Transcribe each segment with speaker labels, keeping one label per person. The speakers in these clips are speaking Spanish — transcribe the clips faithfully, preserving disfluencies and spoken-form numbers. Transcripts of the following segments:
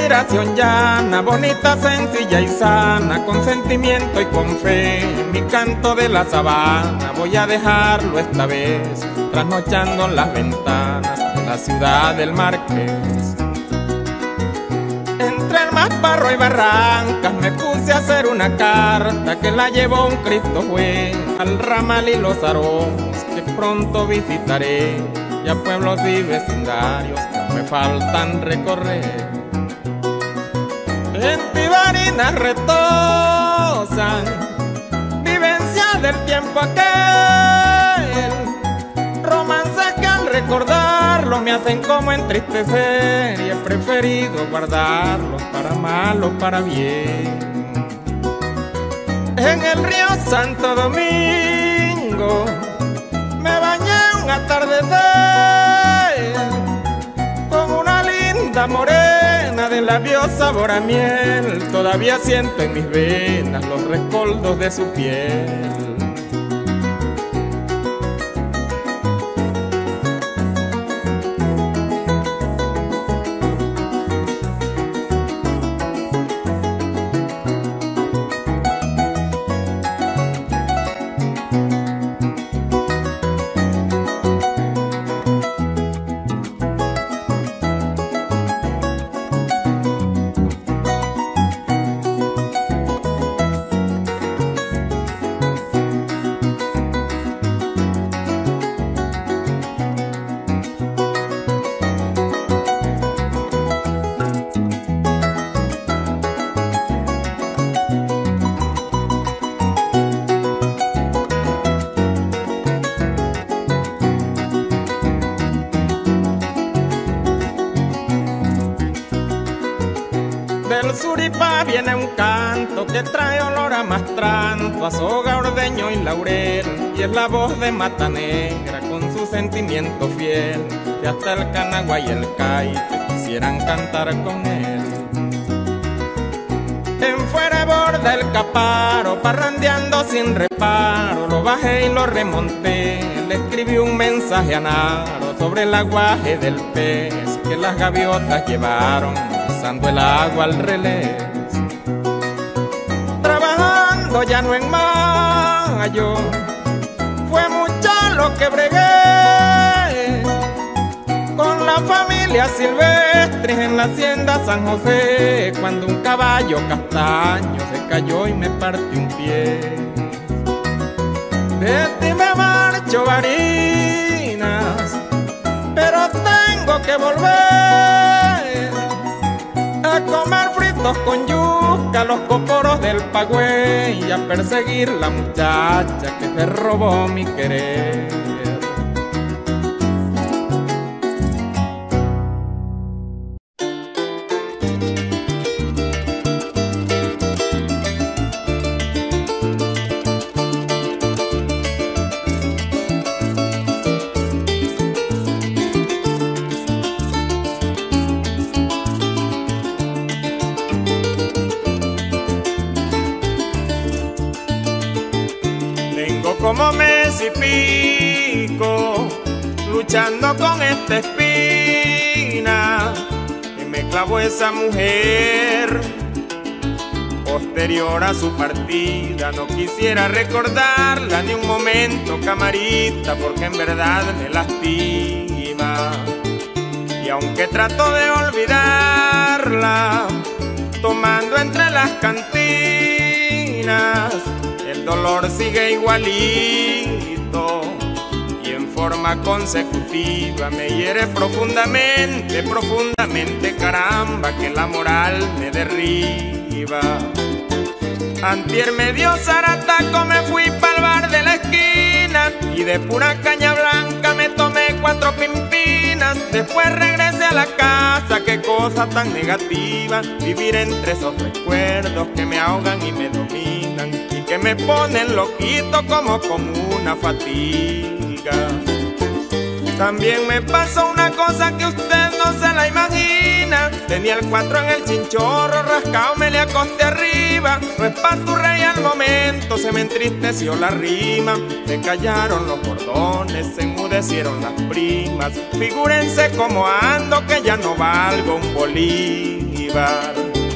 Speaker 1: inspiración llana, bonita, sencilla y sana, con sentimiento y con fe. Mi canto de la sabana voy a dejarlo esta vez, trasnochando en las ventanas de la ciudad del Marqués. Entre el Masparro y Barrancas me puse a hacer una carta que la llevó un Cristo juez al ramal y los aromos que pronto visitaré, y a pueblos y vecindarios que me faltan recorrer. En Tibarinas retosan vivencias del tiempo aquel, romances que al recordarlos me hacen como entristecer, y he preferido guardarlos para mal o para bien. En el río Santo Domingo me bañé un atardecer con una linda morena de labios sabor a miel. Todavía siento en mis venas los rescoldos de su piel. Del Suripá viene un canto que trae olor a mastranto, a soga, ordeño y laurel, y es la voz de Mata Negra con su sentimiento fiel, que hasta el canagua y el caite quisieran cantar con él. En fuera borda el caparo, parrandeando sin reparo, lo bajé y lo remonté, le escribí un mensaje a Naro sobre el aguaje del pez que las gaviotas llevaron, pisando el agua al relés. Trabajando ya no en mayo, fue mucho lo que bregué con la familia Silvestres en la hacienda San José, cuando un caballo castaño se cayó y me partió un pie. De ti me marcho, Barinas, pero tengo que volver a comer fritos con yuca, los coporos del Pagüey, y a perseguir la muchacha que te robó mi querer. Como mes y pico, luchando con esta espina, y me clavó esa mujer. Posterior a su partida, no quisiera recordarla ni un momento, camarita, porque en verdad me lastima. Y aunque trato de olvidarla, tomando entre las cantinas, el dolor sigue igualito y en forma consecutiva me hiere profundamente, profundamente, caramba, que la moral me derriba. Antier me dio zarataco, me fui pa'l bar de la esquina y de pura caña blanca me tomé cuatro pimpinas. Después regresé a la casa, qué cosa tan negativa, vivir entre esos recuerdos que me ahogan y me dominan, que me ponen loquito como con una fatiga. También me pasó una cosa que usted no se la imagina. Tenía el cuatro en el chinchorro, rascado me le acosté arriba. No es pa' tu rey al momento, se me entristeció la rima. Me callaron los bordones, se enmudecieron las primas. Figúrense cómo ando, que ya no valgo un bolívar. lugar.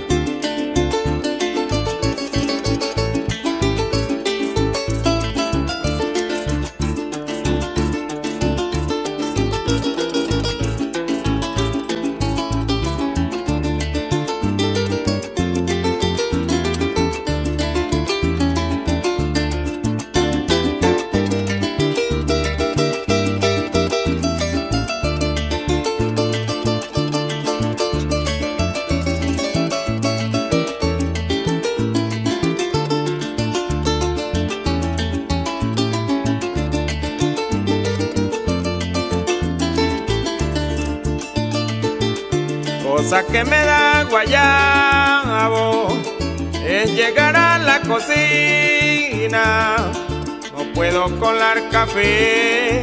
Speaker 1: Cosa que me da guayabo es llegar a la cocina. No puedo colar café,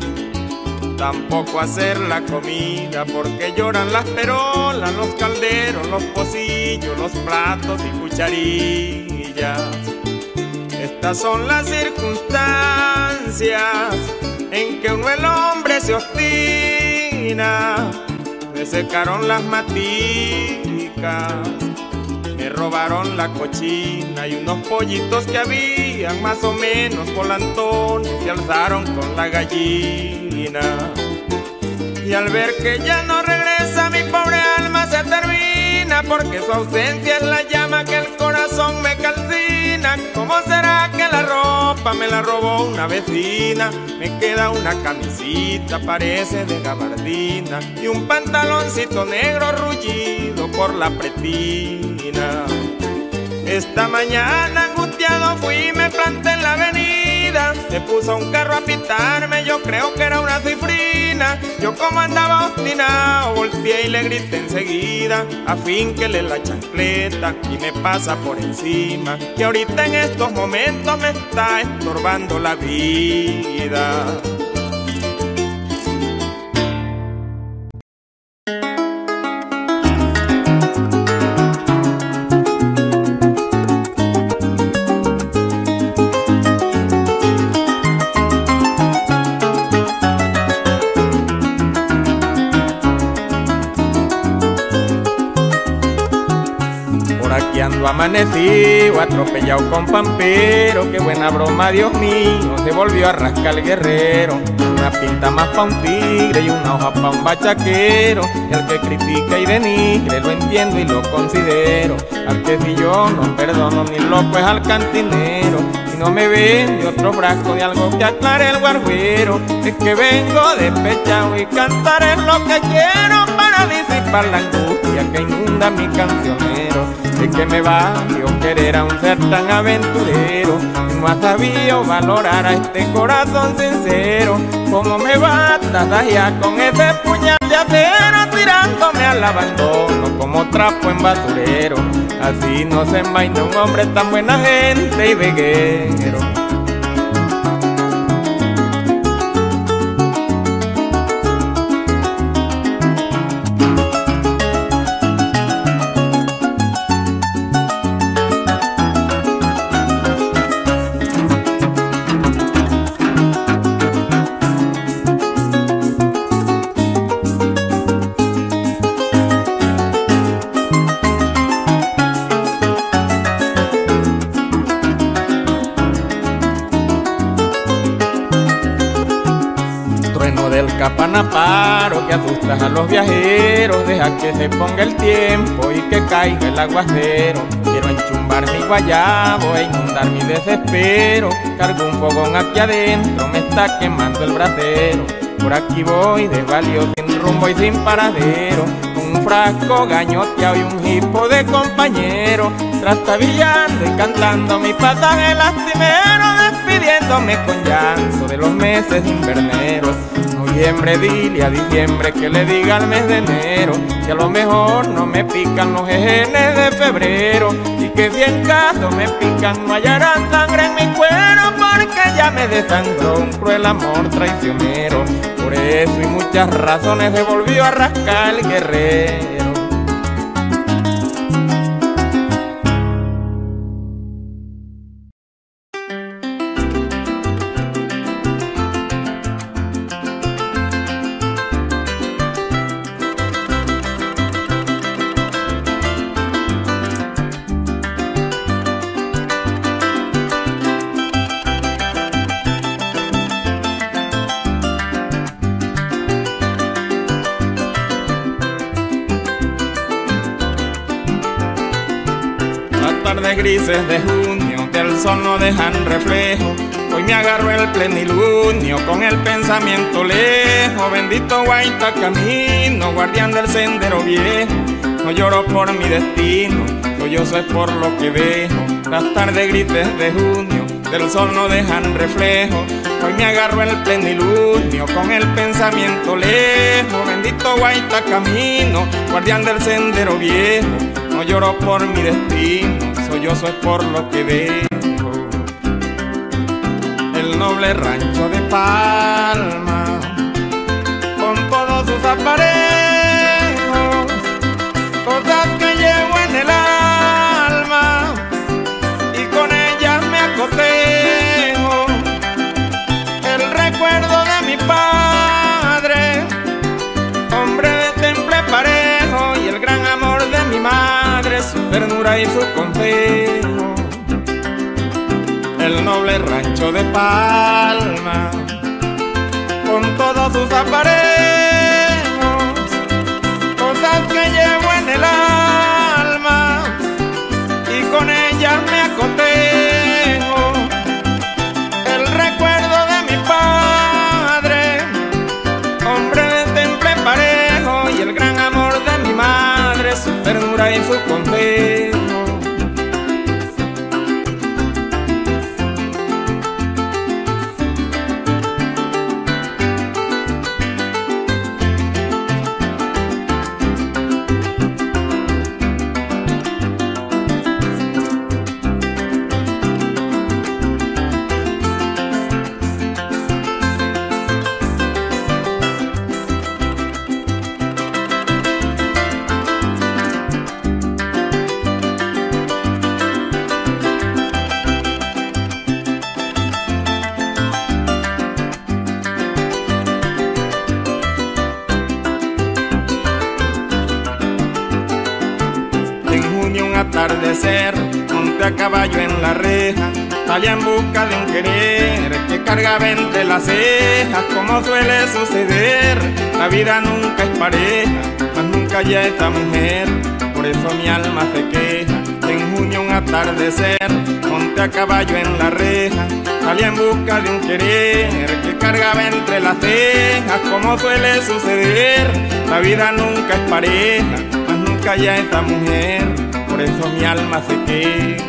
Speaker 1: tampoco hacer la comida, porque lloran las perolas, los calderos, los pocillos, los platos y cucharillas. Estas son las circunstancias en que uno el hombre se obstina. Me secaron las maticas, me robaron la cochina y unos pollitos que habían más o menos volantones se alzaron con la gallina. Y al ver que ya no regresa, mi pobre alma se termina, porque su ausencia es la llama que el corazón me calcina. ¿Cómo será que la ropa me la robó una vecina? Me queda una camisita, parece de gabardina, y un pantaloncito negro rullido por la pretina. Esta mañana angustiado fui y me planté en la avenida. Me puso un carro a pitarme, yo creo que era una cifrina. Yo como andaba obstinado, volteé y le grité enseguida, afínquele la chancleta y me pasa por encima, que ahorita en estos momentos me está estorbando la vida. Aquí ando amanecido, atropellado con pampero. Qué buena broma, Dios mío, se volvió a rascar el guerrero. Una pinta más pa' un tigre y una hoja pa' un bachaquero. Y al que critica y denigre lo entiendo y lo considero. Al que si yo no perdono ni loco es al cantinero. Si no me vende otro frasco de algo que aclare el guarguero, es que vengo despechado y cantar es lo que quiero para disipar la angustia que inunda mi cancionero. De que me valió querer a un ser tan aventurero, no ha sabido valorar a este corazón sincero. Como me batas ya con ese puñal de acero, tirándome al abandono como trapo en basurero. Así no se envaina un hombre tan buena gente y veguero. Del capanaparo que asustas a los viajeros, deja que se ponga el tiempo y que caiga el aguacero. Quiero enchumbar mi guayabo e inundar mi desespero. Cargo un fogón aquí adentro, me está quemando el brasero. Por aquí voy desvalido, sin rumbo y sin paradero, con un frasco gañoteado y un hipo de compañero, trastabillando y cantando mi pasaje lastimero, despidiéndome con llanto de los meses inverneros. Noviembre, dile a diciembre que le diga al mes de enero que a lo mejor no me pican los ejenes de febrero, y que si en caso me pican no hallarán sangre en mi cuero, porque ya me desangró un cruel amor traicionero. Por eso y muchas razones se volvió a rascar el guerrero. tardes grises de junio del sol no dejan reflejo. Hoy me agarro el plenilunio con el pensamiento lejos. Bendito Guaita camino, guardián del sendero viejo. No lloro por mi destino, sollozo es por lo que dejo. Las tardes grises de junio del sol no dejan reflejo. Hoy me agarro el plenilunio con el pensamiento lejos. Bendito Guaita camino, guardián del sendero viejo. No lloro por mi destino, sollozo es por lo que dejo. El noble rancho de Palma, con todos sus aparejos, cosas que llevo en el alma y con ellas me acotejo. El recuerdo de mi padre, hombre de temple parejo, y el gran amor de mi madre, su ternura y su consejo. El noble rancho de Palma, con todos sus aparejos, cosas que llevo en el alma y con ellas me acotejo. El recuerdo de mi padre, hombre de temple parejo, y el gran amor de mi madre, su ternura y su consejo. Atardecer, monté a caballo en la reja, salía en busca de un querer que cargaba entre las cejas. Como suele suceder, la vida nunca es pareja, mas nunca ya esta mujer, por eso mi alma se queja. En junio un atardecer, monté a caballo en la reja, salía en busca de un querer que cargaba entre las cejas. Como suele suceder, la vida nunca es pareja, mas nunca ya esta mujer, por eso mi alma se queja.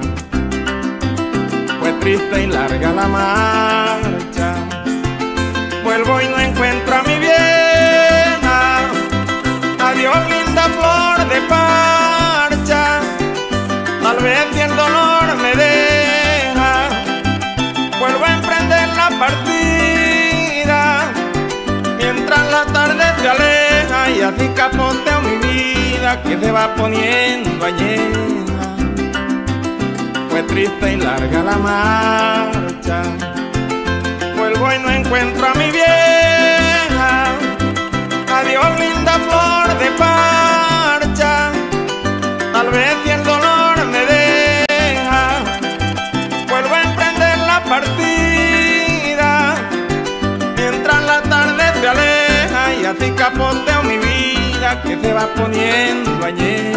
Speaker 1: Fue triste y larga la marcha, vuelvo y no encuentro a mi vieja. Adiós linda flor de parcha, tal vez si el dolor me deja, vuelvo a emprender la partida, mientras la tarde se aleja, y así capoteo mi vida que se va poniendo añeja. Fue triste y larga la marcha, vuelvo y no encuentro a mi vieja. Adiós linda flor de parcha, tal vez si el dolor me deja, vuelvo a emprender la partida, mientras la tarde se aleja, y así capoteo mi vida que se va poniendo añeja.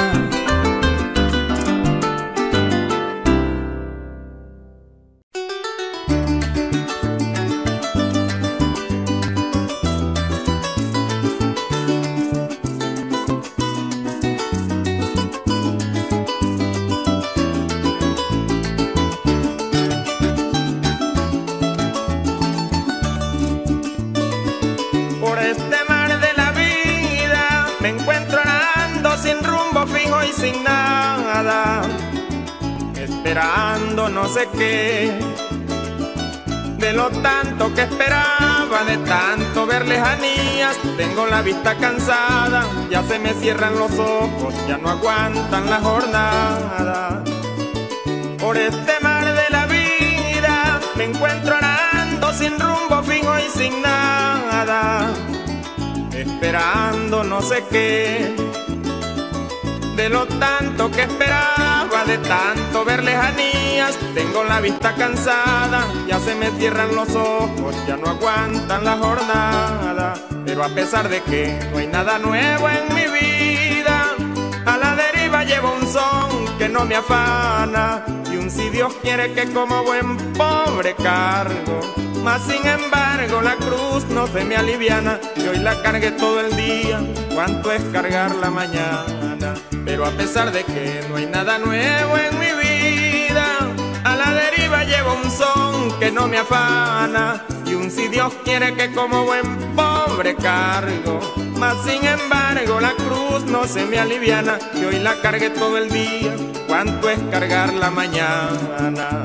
Speaker 1: Por este mar de la vida me encuentro nadando sin rumbo fijo y sin nada, esperando no sé qué. De lo tanto que esperaba, de tanto ver lejanías, tengo la vista cansada, ya se me cierran los ojos, ya no aguantan la jornada. Por este mar de la vida me encuentro nadando sin rumbo fijo y sin nada, esperando no sé qué. De lo tanto que esperaba, de tanto ver lejanías, tengo la vista cansada, ya se me cierran los ojos, ya no aguantan la jornada. Pero a pesar de que no hay nada nuevo en mi vida, a la deriva llevo un son que no me afana, y un si Dios quiere que como buen pobre cargo. Mas sin embargo la cruz no se me aliviana, y hoy la cargué todo el día, cuánto es cargarla mañana. Pero a pesar de que no hay nada nuevo en mi vida, a la deriva llevo un son que no me afana, y un si Dios quiere que como buen pobre cargo. Mas sin embargo la cruz no se me aliviana, y hoy la cargué todo el día, cuánto es cargarla mañana.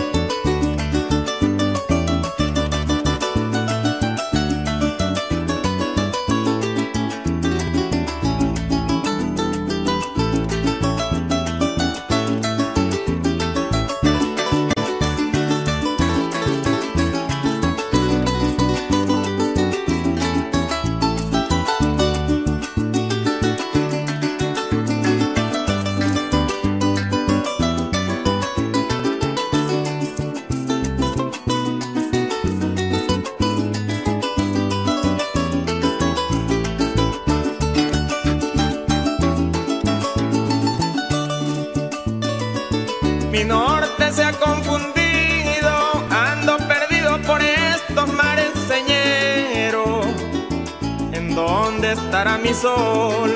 Speaker 1: Mi norte se ha confundido, ando perdido por estos mares señeros. ¿En dónde estará mi sol?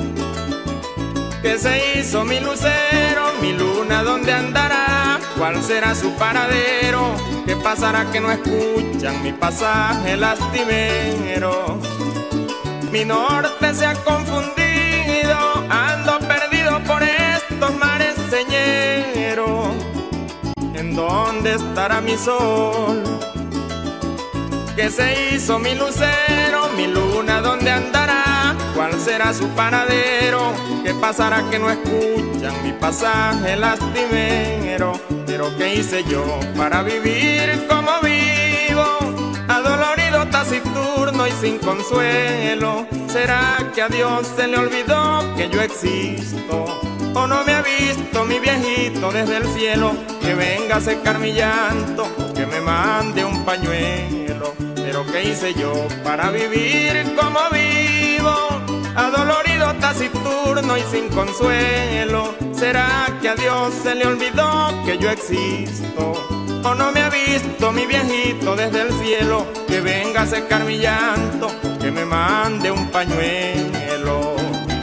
Speaker 1: ¿Qué se hizo mi lucero? Mi luna, ¿dónde andará? ¿Cuál será su paradero? ¿Qué pasará que no escuchan mi pasaje lastimero? Mi norte se ha confundido, ando perdido por estos mares señeros. ¿En dónde estará mi sol? ¿Qué se hizo mi lucero? Mi luna, ¿dónde andará? ¿Cuál será su paradero? ¿Qué pasará que no escuchan mi pasaje lastimero? Pero ¿qué hice yo para vivir como vivo? Adolorido, taciturno y sin consuelo. ¿Será que a Dios se le olvidó que yo existo? ¿O no me ha visto mi viejito desde el cielo? Que venga a secar mi llanto, que me mande un pañuelo. Pero ¿qué hice yo para vivir como vivo? Adolorido, taciturno y sin consuelo. ¿Será que a Dios se le olvidó que yo existo? ¿O no me ha visto mi viejito desde el cielo? Que venga a secar mi llanto, que me mande un pañuelo.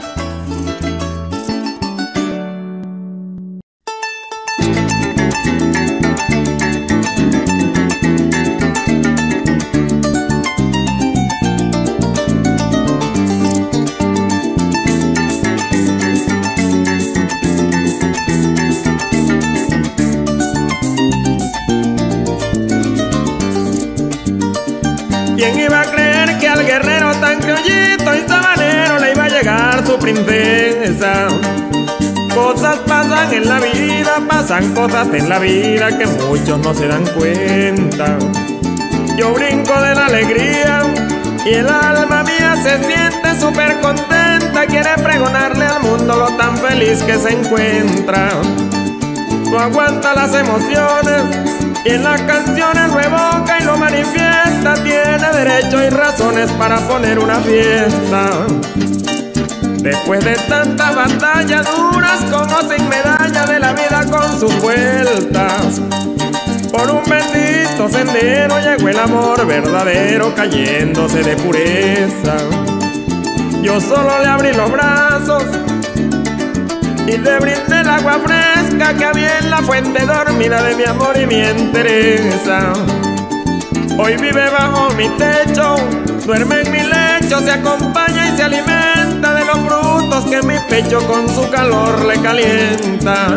Speaker 1: ¿Quién iba a creer que al guerrero tan criollito y sabanero le iba a llegar su princesa? Cosas pasan en la vida, pasan cosas en la vida que muchos no se dan cuenta. Yo brinco de la alegría y el alma mía se siente súper contenta. Quiere pregonarle al mundo lo tan feliz que se encuentra. No aguanta las emociones y en las canciones lo evoca y lo manifiesta. Tiene derecho y razones para poner una fiesta. Después de tantas batallas duras como sin medalla de la vida con sus vueltas, por un bendito sendero llegó el amor verdadero cayéndose de pureza. Yo solo le abrí los brazos y le brindé el agua fresca que había en la fuente dormida de mi amor y mi entereza. Hoy vive bajo mi techo, duerme en mi lecho, se acompaña y se alimenta de los frutos que mi pecho con su calor le calienta.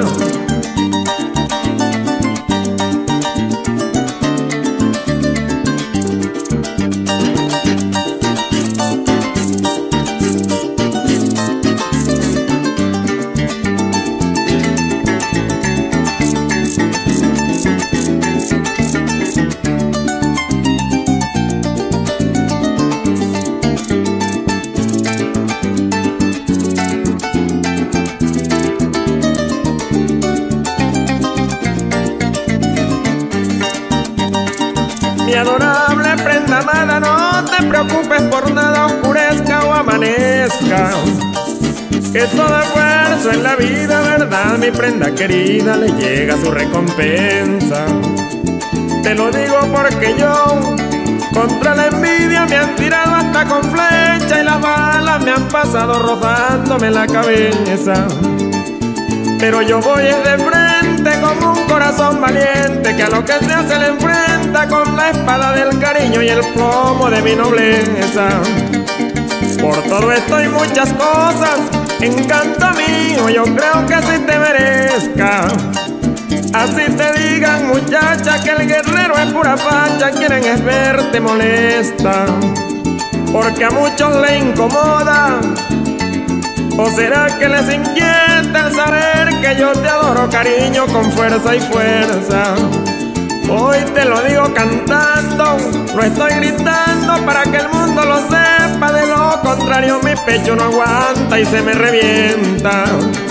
Speaker 1: Mi adorable prenda amada, no te preocupes por nada, oscurezca o amanezca. que todo esfuerzo en la vida, verdad, mi prenda querida, le llega su recompensa. Te lo digo porque yo contra la envidia me han tirado hasta con flecha y las balas me han pasado rozándome la cabeza. Pero yo voy de frente como un corazón valiente que a lo que se hace le enfrenta con la espada del cariño y el plomo de mi nobleza. Por todo esto y muchas cosas, encanto mío, yo creo que si te merezca. Así te digan, muchacha, que el guerrero es pura facha, quieren es verte molesta, porque a muchos le incomoda. ¿O será que les inquieta el saber que yo te adoro, cariño, con fuerza y fuerza? Hoy te lo digo cantando, lo estoy gritando para que el mundo lo sepa. De lo contrario mi pecho no aguanta y se me revienta.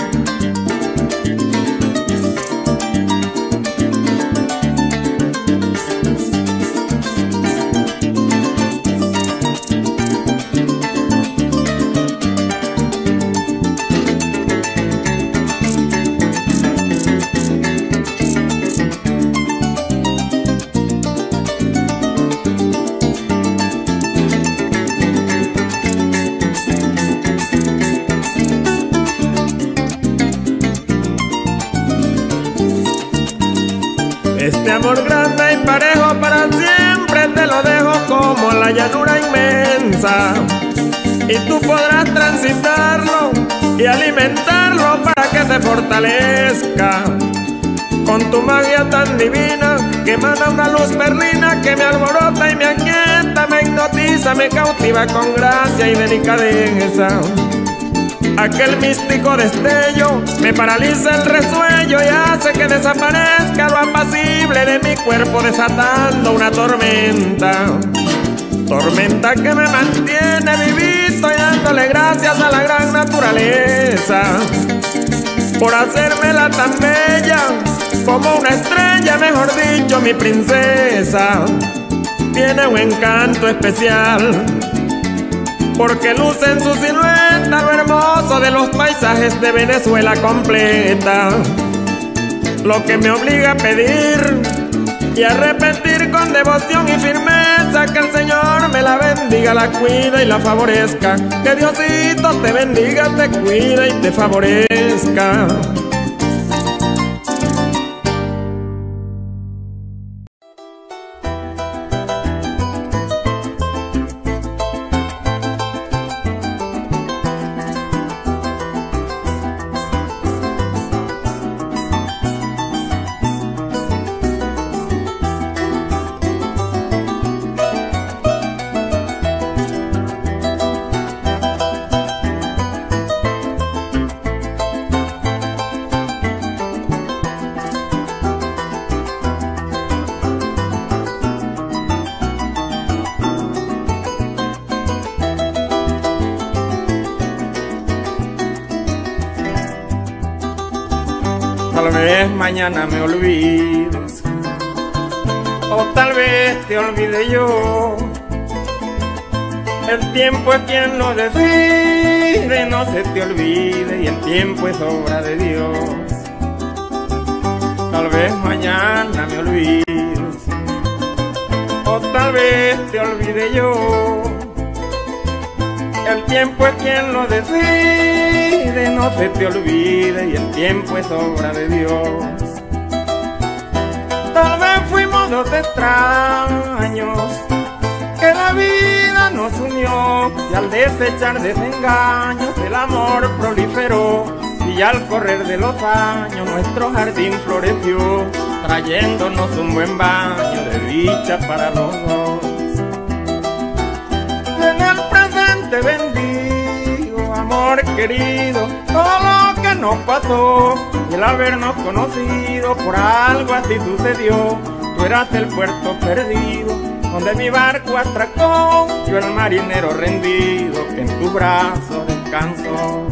Speaker 1: Este amor grande y parejo para siempre te lo dejo como la llanura inmensa, y tú podrás transitarlo y alimentarlo para que te fortalezca con tu magia tan divina que emana una luz perlina que me alborota y me aquieta, me hipnotiza, me cautiva con gracia y delicadeza. Aquel místico destello me paraliza el resuello y hace que desaparezca lo apacible de mi cuerpo, desatando una tormenta. Tormenta que me mantiene vivito y dándole gracias a la gran naturaleza por hacérmela tan bella como una estrella, mejor dicho, mi princesa. Tiene un encanto especial porque luce en su silueta lo hermoso de los paisajes de Venezuela completa. Lo que me obliga a pedir y a repetir con devoción y firmeza que el Señor me la bendiga, la cuida y la favorezca. Que Diosito te bendiga, te cuida y te favorezca.
Speaker 2: Tal vez mañana me olvides, o tal vez te olvide yo. El tiempo es quien lo decide, no se te olvide, y el tiempo es obra de Dios. Tal vez mañana me olvides, o tal vez te olvide yo. El tiempo es quien lo decide, no se te olvide, y el tiempo es obra de Dios. Tal vez fuimos dos extraños que la vida nos unió, y al desechar desengaños el amor proliferó, y al correr de los años nuestro jardín floreció, trayéndonos un buen baño de dicha para los dos. En el presente bendigo, amor querido, todo lo que nos pasó, y el habernos conocido por algo así sucedió. Tú eras el puerto perdido donde mi barco atracó, yo el marinero rendido que en tu brazo descansó.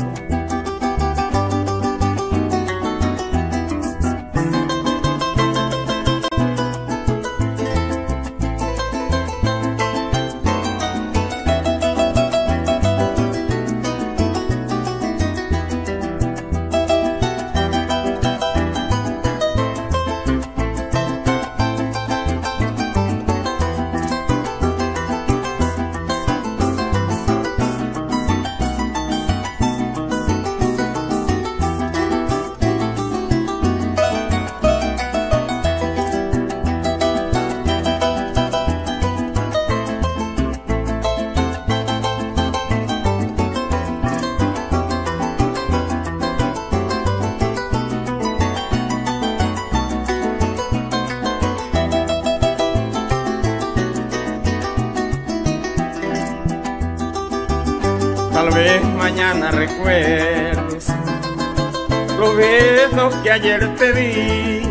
Speaker 2: Tal vez mañana recuerdes los besos que ayer te di,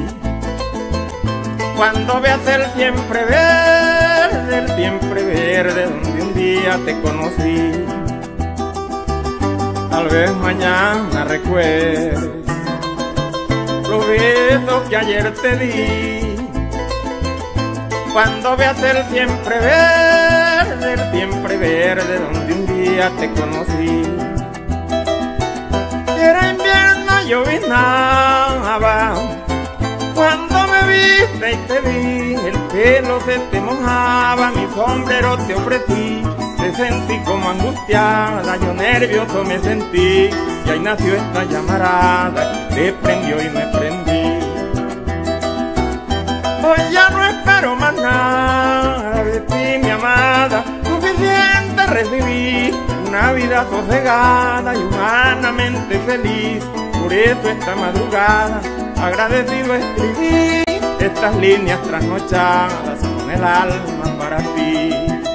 Speaker 2: cuando veas el siempre verde, el siempre verde donde un día te conocí. Tal vez mañana recuerdes los besos que ayer te di, cuando veas el siempre verde, el siempre verde donde un día te conocí. Era invierno, llovinaba, cuando me viste y te vi, el pelo se te mojaba, mi sombrero te ofrecí. Te sentí como angustiada, yo nervioso me sentí, y ahí nació esta llamarada, te prendió y me prendí. Hoy ya no espero más nada de ti, mi amada, suficiente recibí, una vida sosegada y humanamente feliz. Por eso esta madrugada, agradecido escribí estas líneas trasnochadas con el alma para ti.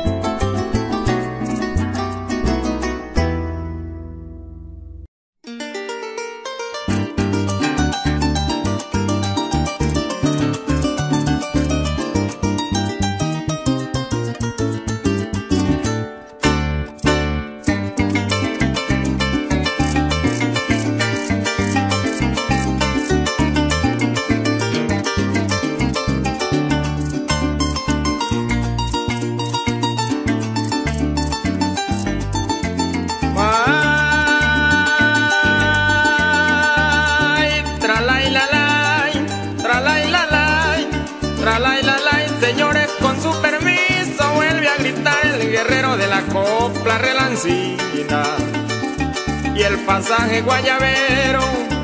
Speaker 1: Señores, con su permiso, vuelve a gritar el guerrero de la copla relancina y el pasaje guayabero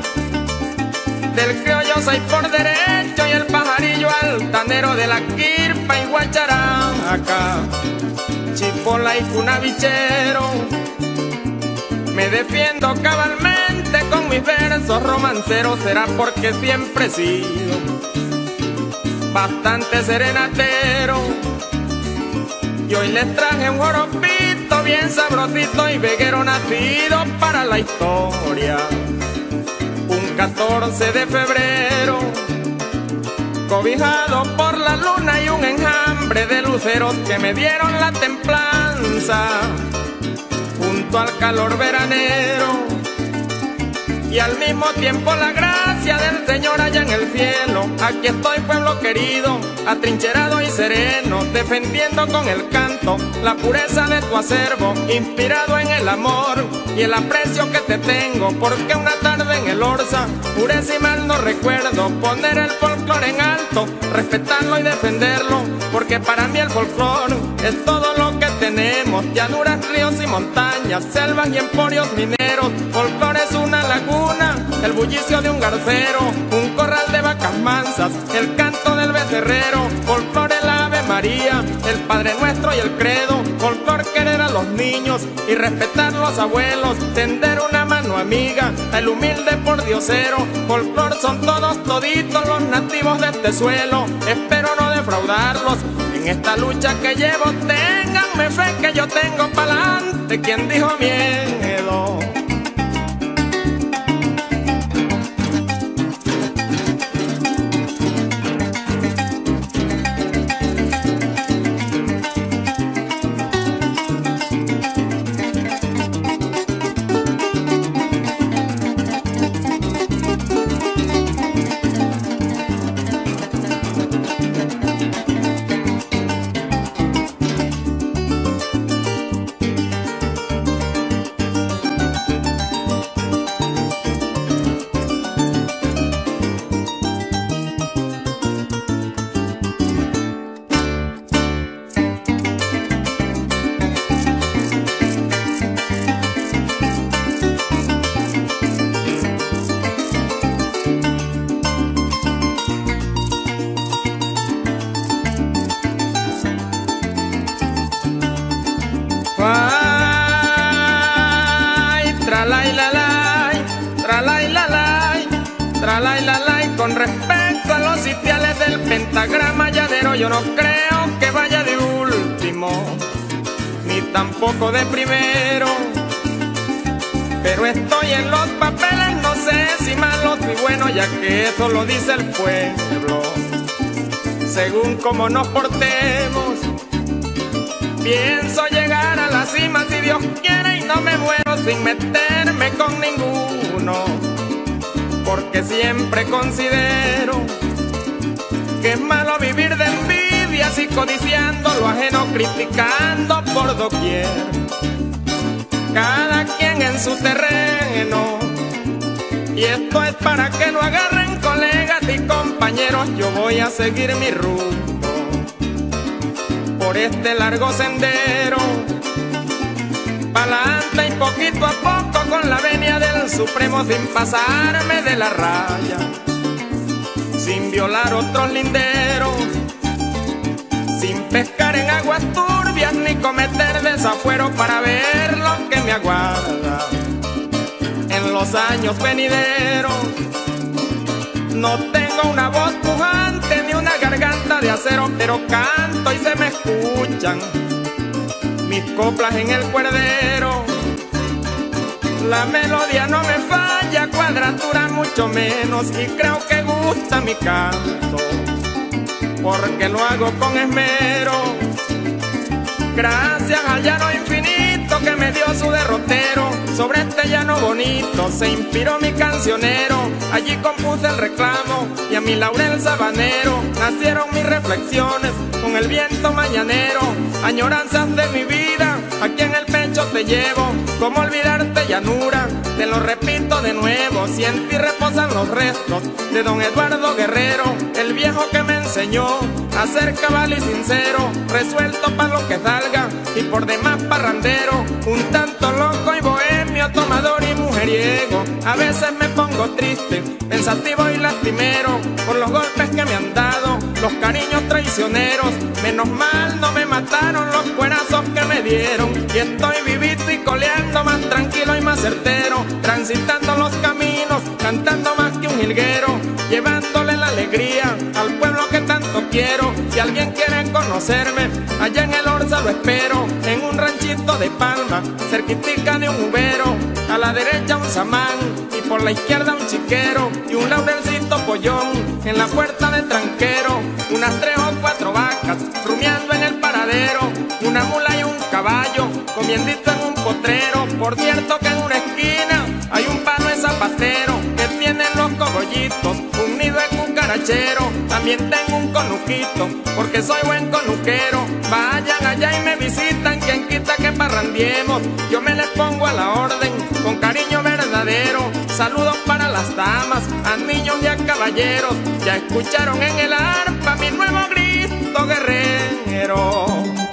Speaker 1: del criollo soy por derecho y el pajarillo altanero de la quirpa y guacharaca, chipola y cunabichero. Me defiendo cabalmente con mis versos romanceros, será porque siempre he sido bastante serenatero, y hoy les traje un joropito bien sabrosito y veguero nacido para la historia. Un catorce de febrero, cobijado por la luna y un enjambre de luceros que me dieron la templanza junto al calor veranero, y al mismo tiempo la gracia del Señor allá en el cielo. Aquí estoy, pueblo querido, atrincherado y sereno, defendiendo con el canto la pureza de tu acervo, inspirado en el amor y el aprecio que te tengo, porque una tarde en el Orza, pureza y mal no recuerdo, poner el folclore en alto, respetarlo y defenderlo, porque para mí el folclore es todo lo que tenemos, llanuras, ríos y montañas, selvas y emporios mineros. Folclore es una laguna, el bullicio de un garcero, un corral de vacas mansas, el canto del becerrero. Folclore es la Ave María, el Padre Nuestro y el credo. Folclore querer a los niños y respetar los abuelos, tender una mano amiga al humilde pordiosero. Folclore son todos toditos los nativos de este suelo, espero no defraudarlos en esta lucha que llevo. Ténganme fe que yo tengo pa'lante, quien dijo miedo. Ay, tralay la lay, tralay la lay, tralay la lay. Con respecto a los sitiales del pentagrama llanero, yo no creo que vaya de último, ni tampoco de primero. pero estoy en los papeles, no sé si malo si bueno, ya que eso lo dice el pueblo. Según como nos portemos, pienso llegar a la cima si Dios quiere y no me muero sin meterme con ninguno, porque siempre considero que es malo vivir de envidias y codiciando lo ajeno, criticando por doquier. Cada quien en su terreno, y esto es para que no agarren colegas y compañeros. Yo voy a seguir mi rumbo por este largo sendero, pa'lante y poquito a poco con la venia del Supremo, sin pasarme de la raya, sin violar otros linderos, sin pescar en aguas turbias ni cometer desafuero, para ver lo que me aguarda en los años venideros. No tengo una voz pujante ni una garganta de acero, pero canto y se me escuchan mis coplas en el cuerdero. La melodía no me falla, cuadratura mucho menos, y creo que gusta mi canto, porque lo hago con esmero. Gracias al llano infinito que me dio su derrotero, sobre este llano bonito se inspiró mi cancionero. Allí compuse el reclamo y a mi laurel sabanero nacieron mis reflexiones con el viento mañanero. Añoranzas de mi vida, aquí en el pecho te llevo. ¿Cómo olvidarte, llanura? Te lo repito de nuevo, si en ti reposan los restos de don Eduardo Guerrero, el viejo que me enseñó a ser cabal y sincero, resuelto pa' lo que salga y por demás parrandero, un tanto loco y bohemio, tomador y mujeriego. A veces me pongo triste, pensativo y lastimero por los golpes que me han dado, los cariños traicioneros. Menos mal no me mataron los cuerazos que me dieron, y estoy vivito y coleando, más tranquilo y más certero, transitando los caminos, cantando más que un jilguero, llevándole la alegría al pueblo que tanto quiero. Si alguien quiere conocerme, allá en el Orza lo espero, en un ranchito de palma, cerquitica de un ubero. A la derecha un samán y por la izquierda un chiquero, y un laurelcito pollón en la puerta de tranquero. Unas tres o cuatro vacas rumiando en el paradero, una mula y un caballo comiendito en un potrero. Por cierto que en una esquina hay un palo de zapatero que tienen los cogollitos, un nido de cucarachero. También tengo un conuquito porque soy buen conuquero. Vayan allá y me visitan, quien quita que parrandiemos, yo me les pongo a la orden con cariño verdadero. Saludos para las damas, a niños y a caballeros, ya escucharon en el arpa mi nuevo grito guerrero.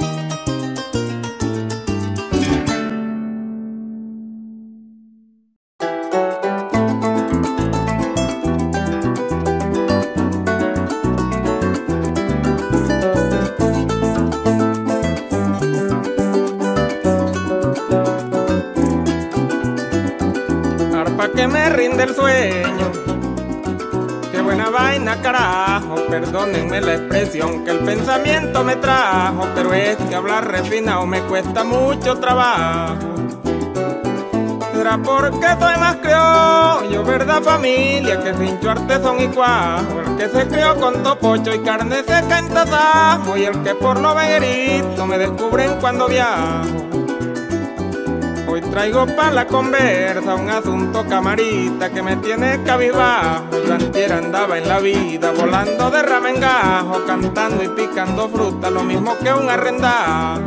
Speaker 1: Que me rinde el sueño, qué buena vaina carajo, perdónenme la expresión que el pensamiento me trajo, pero es que hablar refinado me cuesta mucho trabajo. Será porque soy más criollo, verdad familia, que fincho artesón y cuajo, el que se crió con topocho y carne seca en tasajo, y el que por no veguerito me descubren cuando viajo. Hoy traigo pa' la conversa un asunto camarita que me tiene cabizbajo. Yo antier andaba en la vida volando de rama en gajo, cantando y picando fruta, lo mismo que un arrendado.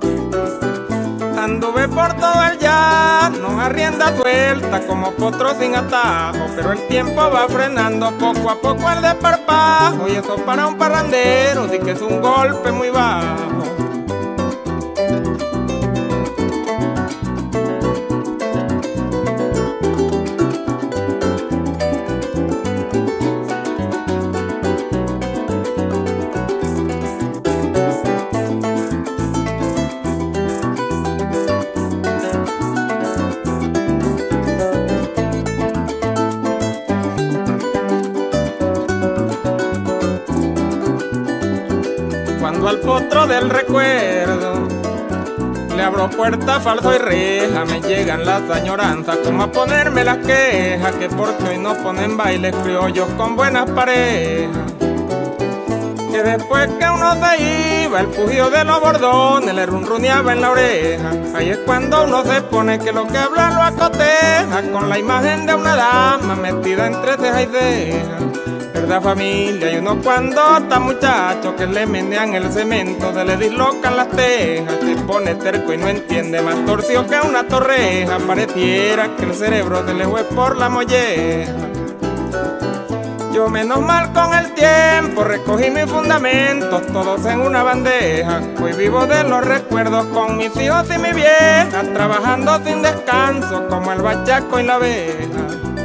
Speaker 1: Anduve por todo el llano a rienda suelta como potro sin atajo, pero el tiempo va frenando poco a poco el desparpajo, y eso para un parrandero sí que es un golpe muy bajo. Cuando al potro del recuerdo Le abro puerta, falso y reja, me llegan las añoranzas, como a ponerme las quejas, que porque hoy no ponen bailes criollos con buenas parejas. Que después que uno se iba, el pujío de los bordones le runruneaba en la oreja. Ahí es cuando uno se pone que lo que habla lo acoteja, con la imagen de una dama metida entre ceja y ceja. ¿Verdad, familia? Y uno cuando está muchacho que le menean el cemento, se le dislocan las tejas, se pone terco y no entiende, más torcido que una torreja. Pareciera que el cerebro se le fue por la molleja. Yo menos mal con el tiempo recogí mis fundamentos, todos en una bandeja. Hoy vivo de los recuerdos con mis hijos y mi vieja, trabajando sin descanso como el bachaco y la abeja.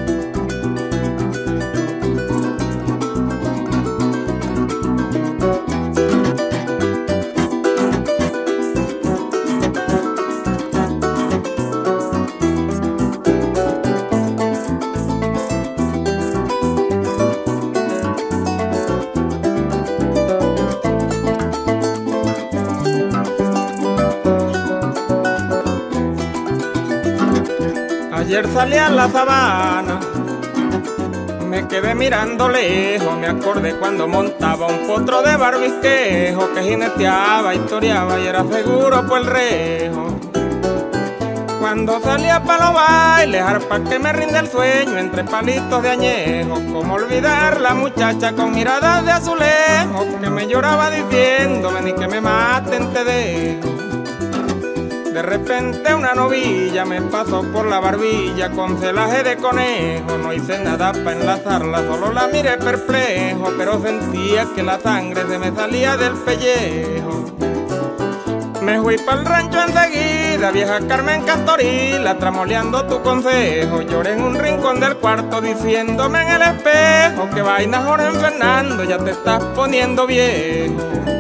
Speaker 1: Ayer salí a la sabana, me quedé mirando lejos, me acordé cuando montaba un potro de barbisquejo que jineteaba, historiaba y era seguro por el rejo. Cuando salía pa' los bailes, arpa que me rinde el sueño entre palitos de añejo. Cómo olvidar la muchacha con miradas de azulejo que me lloraba diciéndome ni que me maten te dejo. De repente una novilla me pasó por la barbilla con celaje de conejo. No hice nada para enlazarla, solo la miré perplejo, pero sentía que la sangre se me salía del pellejo. Me fui pa'l rancho enseguida, vieja Carmen Castorila, tramoleando tu consejo. Lloré en un rincón del cuarto diciéndome en el espejo que vaina, Jorge Fernando, ya te estás poniendo viejo.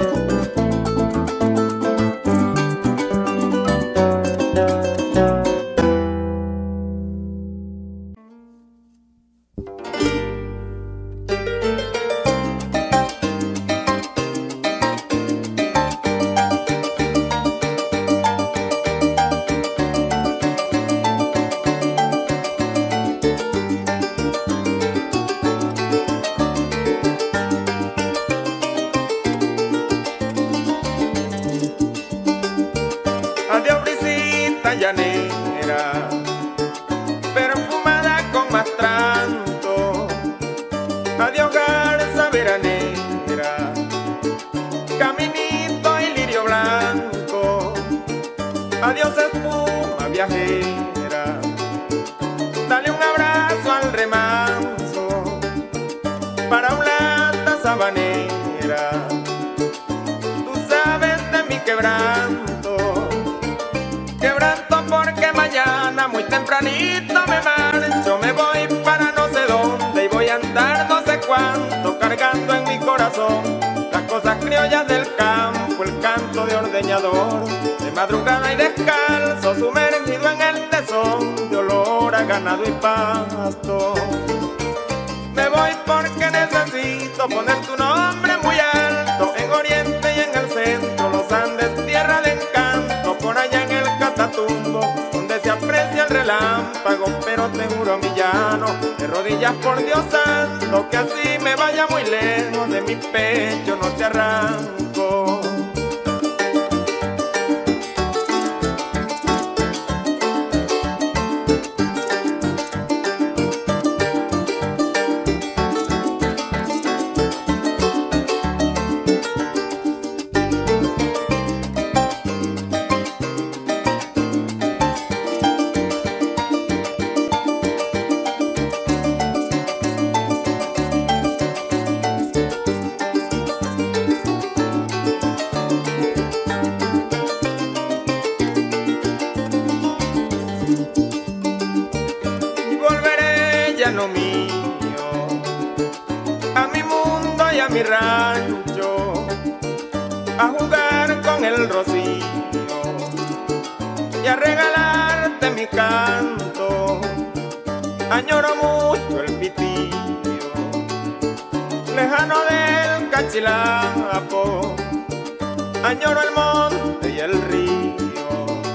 Speaker 2: Adiós brisita llanera, perfumada con más tranto. Adiós garza veranera, caminito y lirio blanco. Adiós espuma viajera, dale un abrazo al remanso para un lata sabanera. Tú sabes de mi quebranto, quebranto porque mañana muy tempranito me marcho. Me voy para no sé dónde y voy a andar no sé cuánto, cargando en mi corazón las cosas criollas del campo, el canto de ordeñador, de madrugada y descalzo, sumergido en el tesón de olor a ganado y pasto. Me voy porque necesito poner tu nombre muy alto, en Oriente y en el centro, los Andes, tierra de encanto, por allá en el Catatumbo, donde se aprecia el relámpago. Pero te juro, mi llano, de rodillas por Dios santo, que así me vaya muy lejos de mi pecho no te arranco. Llano mío, a mi mundo y a mi rancho, a jugar con el rocío y a regalarte mi canto. Añoro mucho el pitillo lejano del Cachilapo, añoro el monte y el río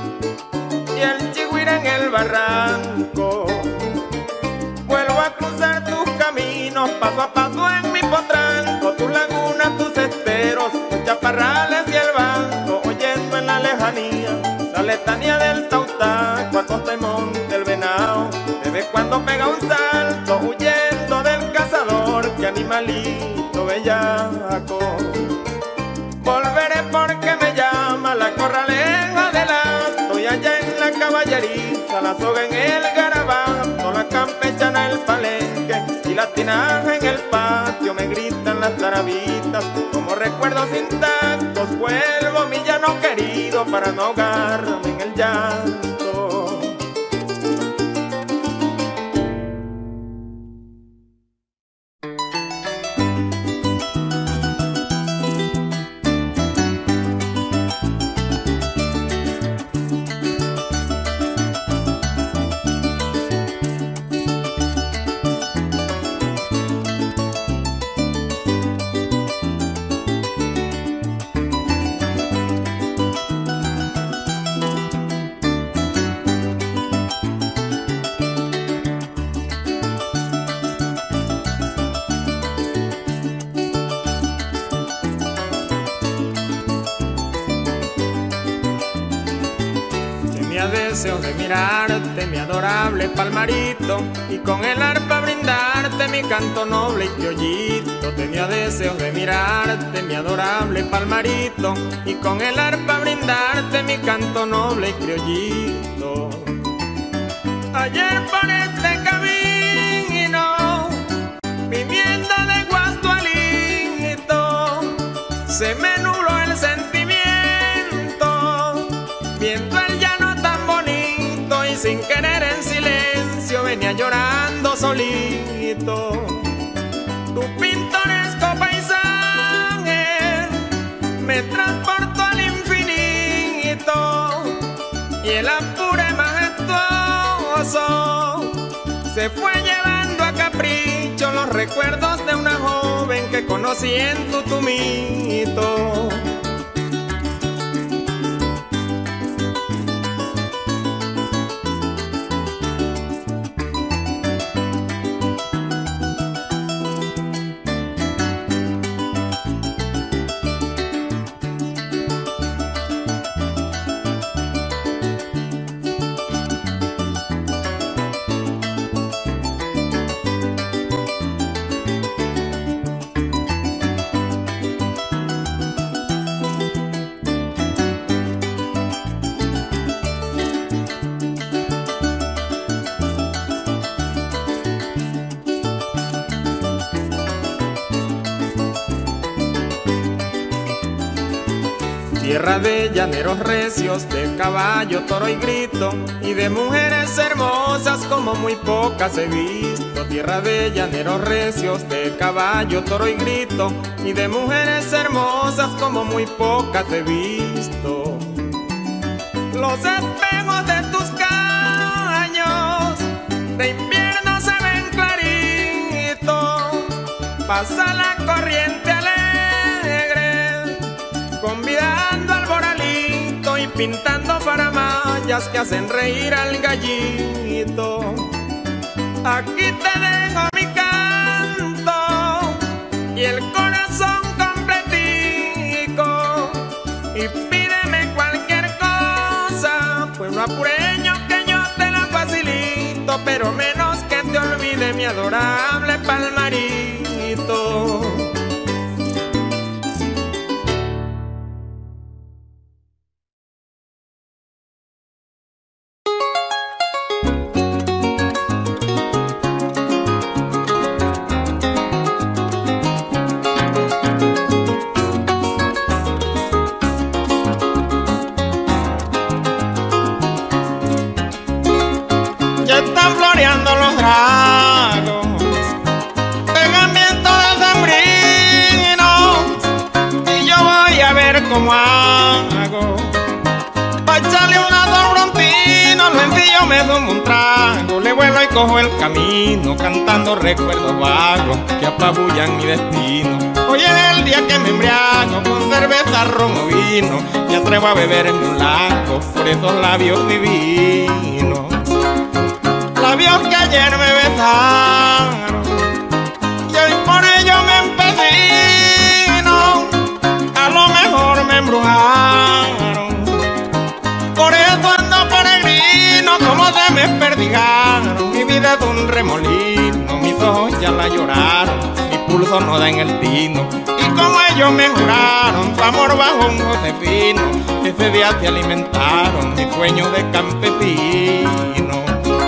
Speaker 2: barranco. Vuelvo a cruzar tus caminos, paso a paso en mi potranco, tus lagunas, tus esteros, tus chaparrales y el banco, oyendo en la lejanía la letanía del Tautaco, a costa y monte el venado, de vez cuando pega un salto, huyendo del cazador, que animalito bellaco. Volveré porque me llama la corraleja del alto, y allá en la caballeriza, la soga en el garabato, la campechana el palenque y la tinaja en el patio, me gritan las tarabitas como recuerdos intactos. Vuelvo mi llano querido para no ahogarme en el llanto.
Speaker 1: Deseo de mirarte, mi adorable palmarito, y con el arpa brindarte mi canto noble y criollito. Tenía deseos de mirarte, mi adorable palmarito, y con el arpa brindarte mi canto noble y criollito. Ayer por este camino, viniendo de Guastualito, se me nubló el sentimiento, viendo el llano tan bonito, y sin querer en silencio venía llorando solito. Tu pintoresco paisaje me transportó al infinito, y el apure majestuoso se fue llevando a capricho los recuerdos de una joven que conocí en Tutumito.
Speaker 2: Tierra de llaneros recios, de caballo, toro y grito, y de mujeres hermosas como muy pocas he visto. Tierra de llaneros recios, de caballo, toro y grito, y de mujeres hermosas como muy pocas he visto. Los espejos de tus caños de invierno se ven claritos, pasa la corriente alegre, convidando al boralito y pintando faramayas que hacen reír al gallito. Aquí te dejo mi canto y el corazón completico, y pídeme cualquier cosa, pueblo apureño, que yo te la facilito, pero menos que te olvide mi adorable palmarito. Ya están floreando los dragos, pegan viento del sembrino, y yo voy a ver cómo hago pa' echarle un lado brontino. Lo envío, me tomo un trago, le vuelo y cojo el camino, cantando recuerdos vagos que apabullan mi destino. Hoy es el día que me embriago con cerveza, ron o vino, me atrevo a beberme un lago por esos labios divinos. labios que ayer me besaron, y hoy por ello me empecino, a lo mejor me embrujaron. Por eso ando peregrino, como se me perdigaron. Mi vida es un remolino, mis ojos ya la lloraron, mi pulso no da en el tino. Y como ellos me juraron su amor bajo un josefino, ese día se alimentaron mis sueños de campesino.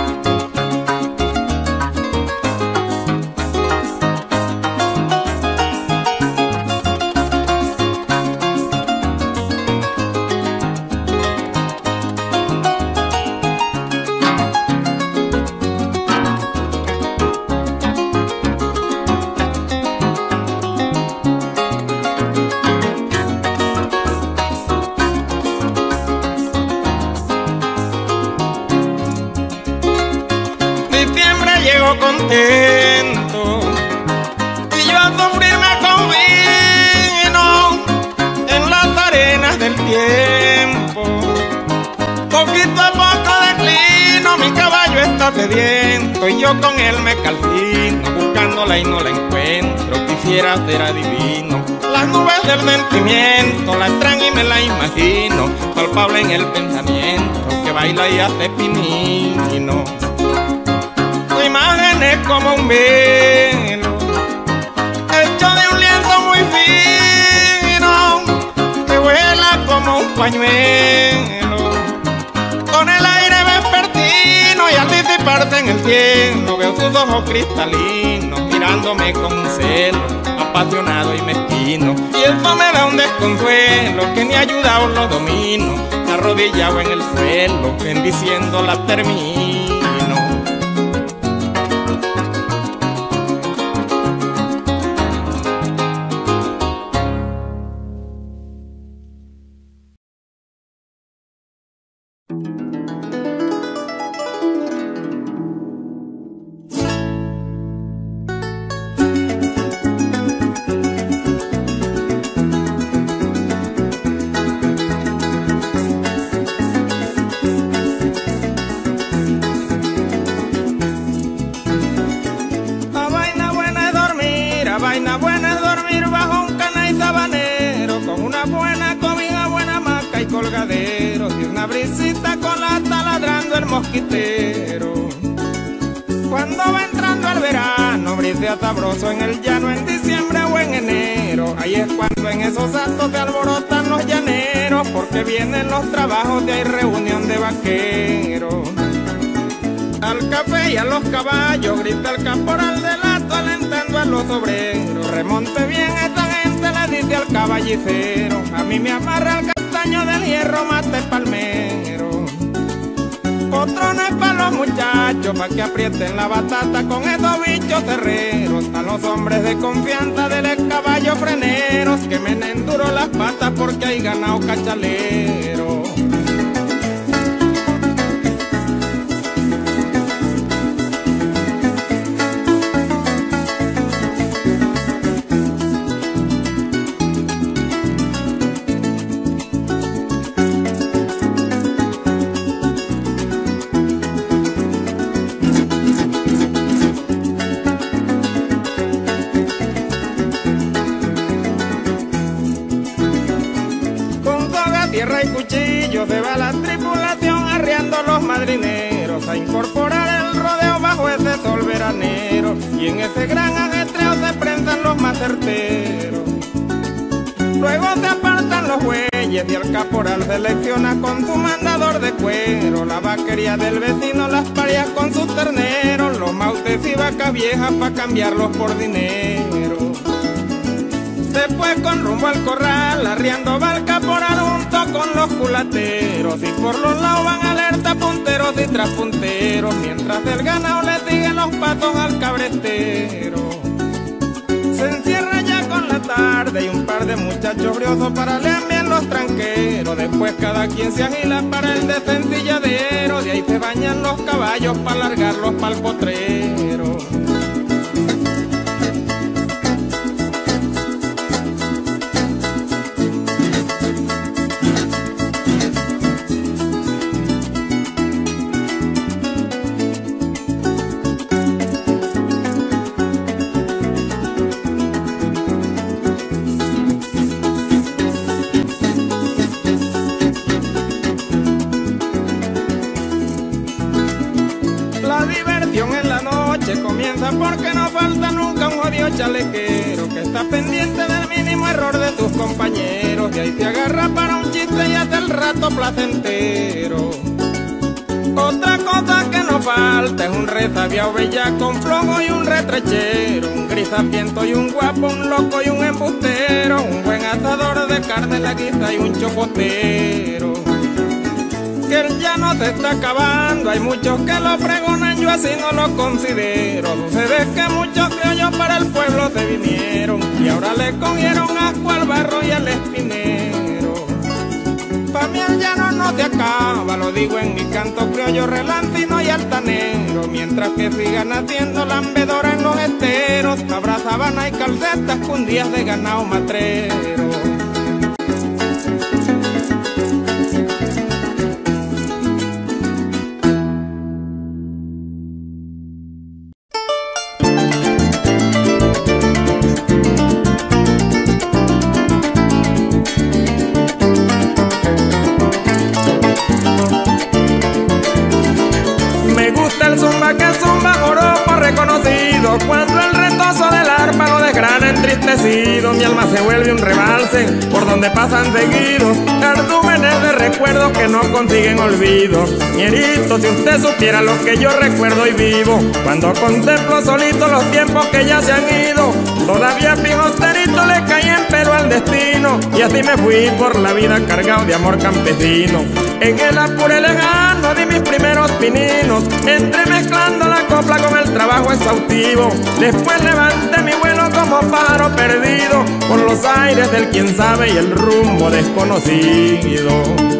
Speaker 2: Llego contento y yo a sufrirme convino en las arenas del tiempo. Poquito a poco declino, mi caballo está sediento y yo con él me calcino, buscándola y no la encuentro. Quisiera ser adivino, las nubes del sentimiento la extraño y me la imagino, palpable en el pensamiento que baila y hace pinino. Tu imagen es como un velo hecho de un lienzo muy fino que vuela como un pañuelo con el aire vespertino, y al disiparse en el cielo veo sus ojos cristalinos mirándome con un celo apasionado y mezquino. Y eso me da un desconsuelo que ni ayudado lo domino, arrodillado en el suelo bendiciendo la termino.
Speaker 3: Vaina buena es dormir bajo un cana y sabanero, con una buena comida, buena hamaca y colgadero, y una brisita con la taladrando el mosquitero. Cuando va entrando el verano, brisea sabroso en el llano, en diciembre o en enero. Ahí es cuando en esos actos se alborotan los llaneros, porque vienen los trabajos de ahí reunión de vaqueros. Al café y a los caballos grita el caporal del hato alentando a los obreros. Remonte bien esta gente, le dice al caballicero, a mí me amarra el castaño del hierro, mate palmero. Potrones para los muchachos, pa' que aprieten la batata con esos bichos herreros. A los hombres de confianza del caballo freneros, que menen duro las patas porque hay ganado cachalero. Tierra y cuchillo se va la tripulación arriando los madrineros a incorporar el rodeo bajo ese sol veranero, y en ese gran ajetreo se prensan los más certeros. Luego se apartan los bueyes y el caporal selecciona con su mandador de cuero la vaquería del vecino, las parias con sus terneros, los mautes y vacas viejas pa' cambiarlos por dinero. Después con rumbo al corral, arriando va el caporal junto con los culateros, y por los lados van alerta punteros y traspunteros, mientras el ganado le sigue los pasos al cabretero. Se encierra ya con la tarde y un par de muchachos briosos paralean bien los tranqueros. Después cada quien se agila para el desencilladero, de ahí se bañan los caballos para largarlos pa'l potrero. risa porque no falta nunca un jodido chalequero que está pendiente del mínimo error de tus compañeros. Y ahí te agarra para un chiste y hasta el rato placentero. Otra cosa que no falta es un resabiao bellaco, un flojo y un retrechero, un grisapiento y un guapo, un loco y un embustero, un buen asador de carne en la guisa y un chopotero. Que el llano se está acabando, hay muchos que lo pregonan, yo así no lo considero. Sucede que muchos criollos para el pueblo se vinieron y ahora le cogieron asco al barro y al espinero. Pa' mí el llano no se acaba, lo digo en mi canto criollo relantino y altanero. Mientras que sigan haciendo lambedora en los esteros, habrá sabana y calcetas con días de ganado matrero.
Speaker 1: Cuando el retozo del arpa lo desgrana entristecido, mi alma se vuelve un rebalse por donde pasan seguidos cardúmenes de recuerdos que no consiguen olvido. Ñerito, si usted supiera lo que yo recuerdo y vivo, cuando contemplo solito los tiempos que ya se han ido, todavía pijosterito le caí en pelo al destino, y así me fui por la vida cargado de amor campesino. En el apure lejano di mis primeros pininos, entremezclando la copla con el trabajo exhaustivo. Después levanté mi vuelo como pájaro perdido por los aires del quién sabe y el rumbo desconocido.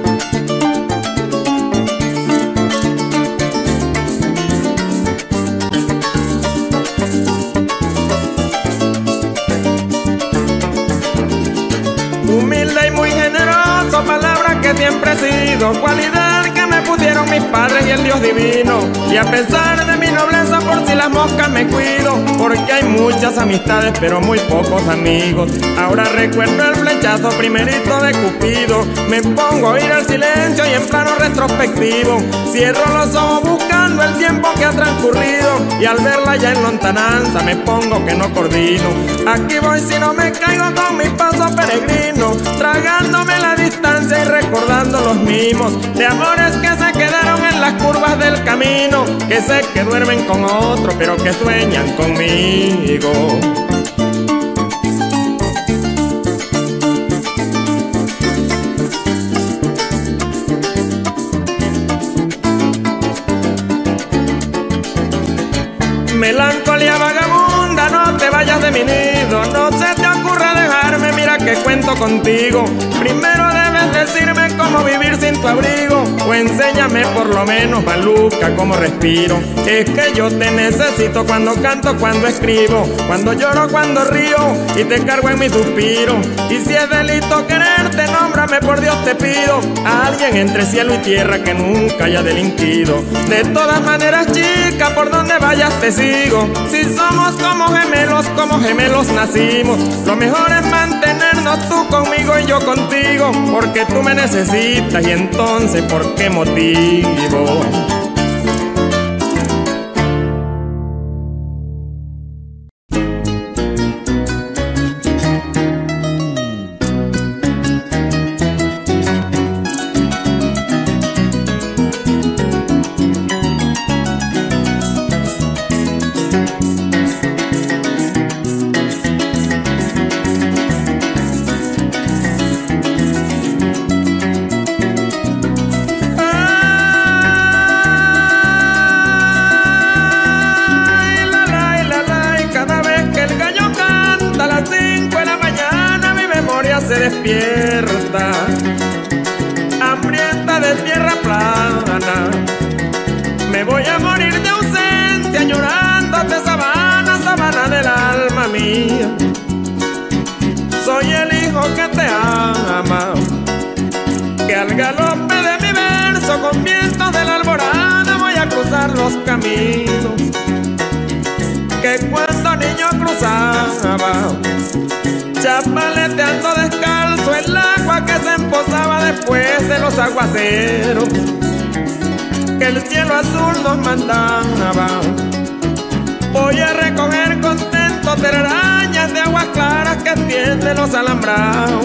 Speaker 1: Humilde y muy generoso, palabra que siempre he sido, cualidad que me pusieron mis padres y el Dios divino. Y a pesar de mi nobleza, por si las moscas me cuido, porque hay muchas amistades pero muy pocos amigos. Ahora recuerdo el flechazo primerito de Cupido, me pongo a oír el silencio y en plano retrospectivo cierro los ojos buscando el tiempo que ha transcurrido, y al verla ya en lontananza me pongo que no coordino. Aquí voy si no me caigo con mis pasos peregrinos, tragándome la distancia y recordando los mimos de amores que se quedaron en las curvas del camino, que sé que duermen con otro pero que sueñan conmigo. Melancolía vagabunda, no te vayas de mi nido, no se te ocurra dejarme, mira que cuento contigo. Primero debes decirme cómo vivir sin tu abrigo, o enséñame por lo menos, maluca, cómo respiro. Es que yo te necesito cuando canto, cuando escribo, cuando lloro, cuando río, y te cargo en mi suspiro. Y si es delito quererte, nómbrame por Dios te pido, a alguien entre cielo y tierra que nunca haya delinquido. De todas maneras, chica, por donde vayas te sigo. Si somos como gemelos, como gemelos nacimos, lo mejor es mantenernos tú conmigo y yo contigo, porque tú me necesitas y entonces ¿por qué motivo? Se despierta, hambrienta de tierra plana. Me voy a morir de ausencia, llorándote sabana, sabana del alma mía. Soy el hijo que te ama, que al galope de mi verso con vientos de la alborada voy a cruzar los caminos que cuando niño cruzaba, chapaleteando descalzo el agua que se empozaba después de los aguaceros que el cielo azul nos mandaba.
Speaker 3: Voy a recoger contento telarañas de aguas claras que tienden los alambrados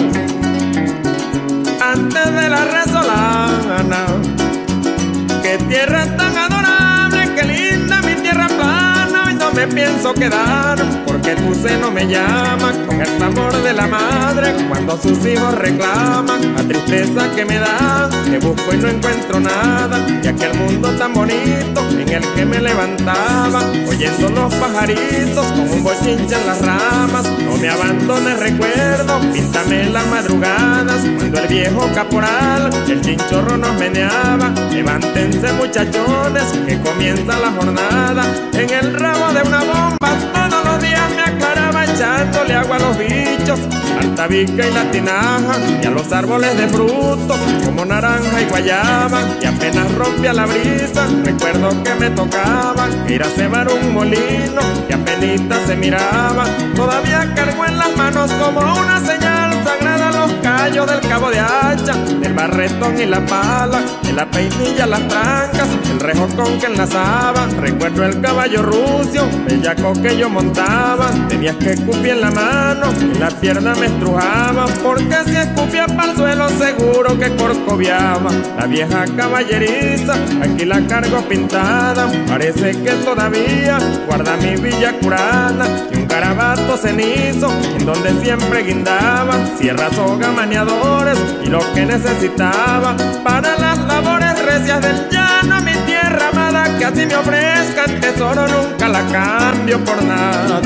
Speaker 3: antes de la resolana. Qué tierra tan adorable, qué linda mi tierra plana, y no me pienso quedar, porque tu seno me llama con el tambor de la madre cuando sus hijos reclaman. La tristeza que me da, que busco y no encuentro nada, y aquel mundo tan bonito en el que me levantaba, oyendo los pajaritos con un bochinche en las ramas. No me abandones, recuerdo, píntame las madrugadas, cuando el viejo caporal el chinchorro nos meneaba. Levántense muchachones, que comienza la jornada. En el rabo de una bomba todos los días me aclaraba, echándole agua a los bichos, al tabique y la tinaja, y a los árboles de fruto como naranja y guayaba. Y apenas rompía la brisa, recuerdo que me tocaba ir a cebar un molino que apenita se miraba. Todavía cargo en las manos como una señal sagrada los callos del cabo de hacha, del barretón y la pala, de la peinilla, las trancas, el rejocón que enlazaba. Recuerdo el caballo rucio, bellaco que yo montaba. Tenías que escupir en la mano y la pierna me estrujaba, porque si escupía para el suelo seguro que corcoviaba. La vieja caballeriza, aquí la cargo pintada, parece que todavía guarda mi villa curana. Y un carabato cenizo en donde siempre guindaba sierra, soga, maniadores y lo que necesitaba para las labores recias del llano. Mi tierra amada, que así me ofrezcan tesoro, nunca la cambio por nada.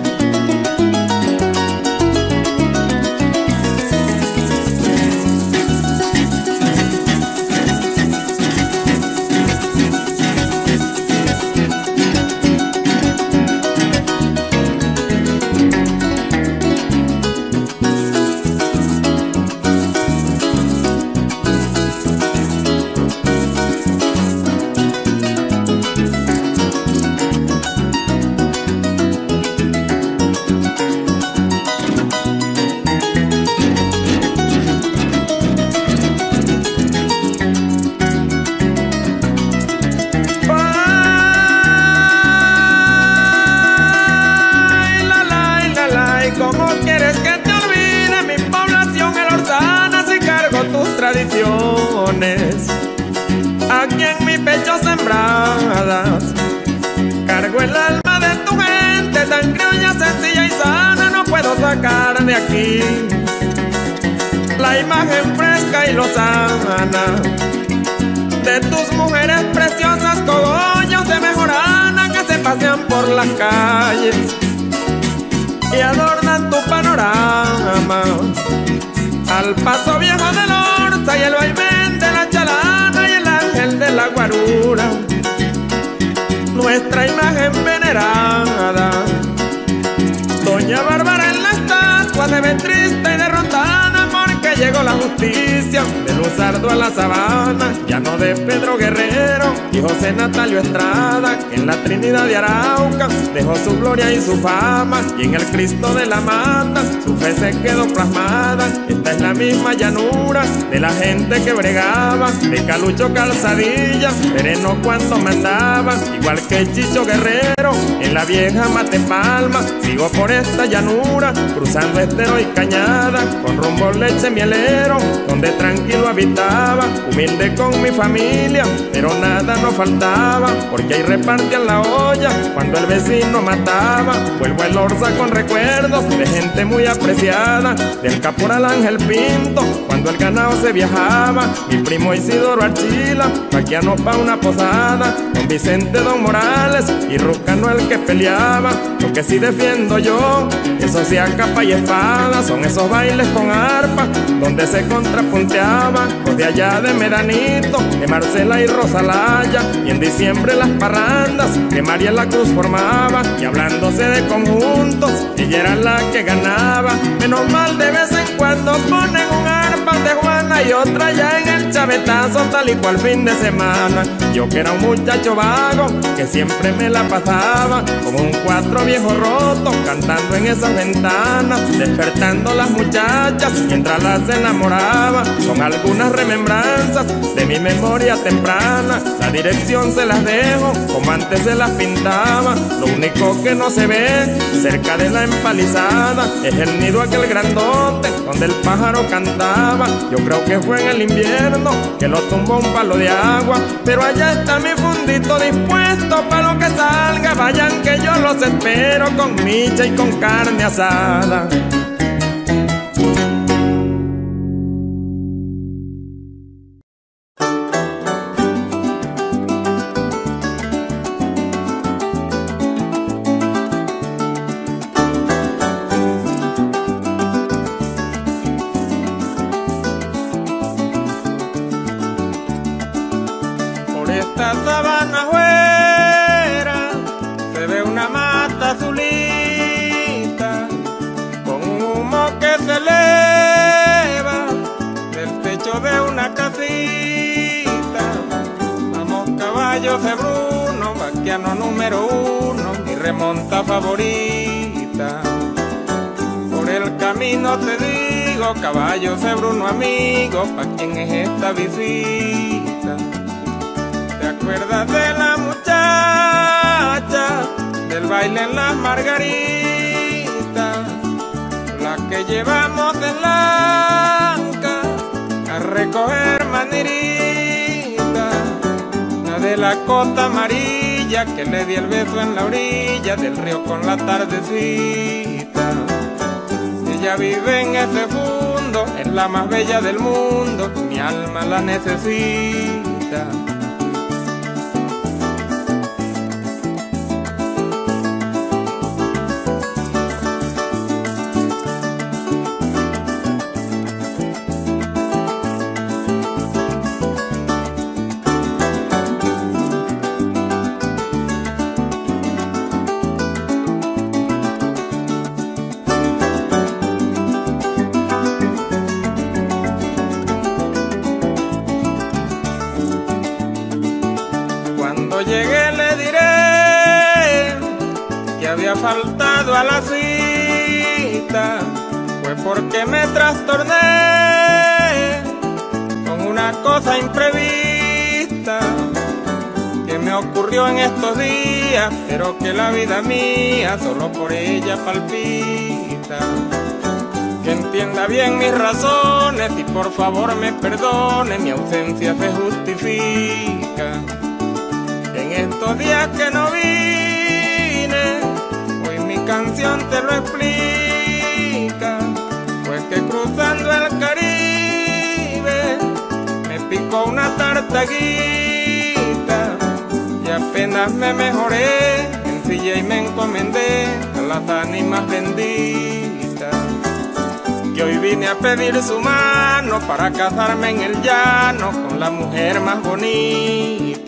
Speaker 3: Tradiciones aquí en mi pecho sembradas, cargo el alma de tu gente tan criolla, sencilla y sana. No puedo sacar de aquí la imagen fresca y lozana de tus mujeres preciosas, cogollos de mejorana que se pasean por las calles y adornan tu panorama. Al paso viejo del Orza y el vaivén de la chalana y el ángel de la guarura, nuestra imagen venerada. Doña Bárbara en la estatua se ve triste y derrotada, porque llegó la justicia de Luzardo a la sabana. Ya no de Pedro Guerrero y José Natalio Estrada, que en la Trinidad de Arauca dejó su gloria y su fama, y en el Cristo de la Mata su fe se quedó plasmada. Esta es la misma llanura de la gente que bregaba, de Calucho Calzadilla, sereno cuando mandaba, igual que Chicho Guerrero en la vieja Matepalma. Sigo por esta llanura, cruzando estero y cañada, con rumbo leche mielero, donde tranquilo habitaba, humilde con mi familia, pero nada nos faltaba, porque ahí repartían la olla cuando el vecino mataba. Vuelvo el Orza con recuerdos de gente muy apreciada, del caporal Ángel Pinto cuando el ganado se viajaba, mi primo Isidoro Archila, vaquiano pa' una posada, don Vicente, don Morales y Ruscano el que peleaba. Lo que sí defiendo yo, eso sí a capa y espada, son esos bailes con arpa donde se contrapunteaba los de allá de Medanito, de Marcela y Rosalaya, y en diciembre las parrandas que María la Cruz formaba. Y hablándose de conjuntos, ella era la que ganaba. Menos mal de vez en cuando ponen un arpa pan de Juana y otra ya en el chavetazo, tal y cual fin de semana. Yo que era un muchacho vago, que siempre me la pasaba como un cuatro viejo roto, cantando en esas ventanas, despertando las muchachas mientras las enamoraba, con algunas remembranzas de mi memoria temprana. La dirección se las dejo como antes se las pintaba. Lo único que no se ve cerca de la empalizada es el nido aquel grandote donde el pájaro cantaba. Yo creo que fue en el invierno que lo tumbó un palo de agua, pero allá está mi fundito dispuesto para lo que salga. Vayan que yo los espero con micha y con carne asada.
Speaker 2: Esta sabana fuera se ve una mata azulita con un humo que se eleva del techo de una casita. Vamos caballos de Bruno, vaquiano número uno, mi remonta favorita. Por el camino te digo, caballos de Bruno amigo, ¿pa' quién es esta visita? ¿Te acuerdas de la muchacha del baile en las margaritas? La que llevamos en lanca a recoger manirita. La de la costa amarilla que le di el beso en la orilla del río con la tardecita. Ella vive en ese fondo, es la más bella del mundo, mi alma la necesita. Llegué le diré que había faltado a la cita, fue porque me trastorné con una cosa imprevista que me ocurrió en estos días, pero que la vida mía solo por ella palpita. Que entienda bien mis razones y por favor me perdone, mi ausencia se justifica. En estos días que no vine, hoy mi canción te lo explica. Fue que cruzando el Caribe me picó una tartaguita y apenas me mejoré, ensillé y me encomendé a las ánimas benditas. Que hoy vine a pedir su mano para casarme en el llano con la mujer más bonita.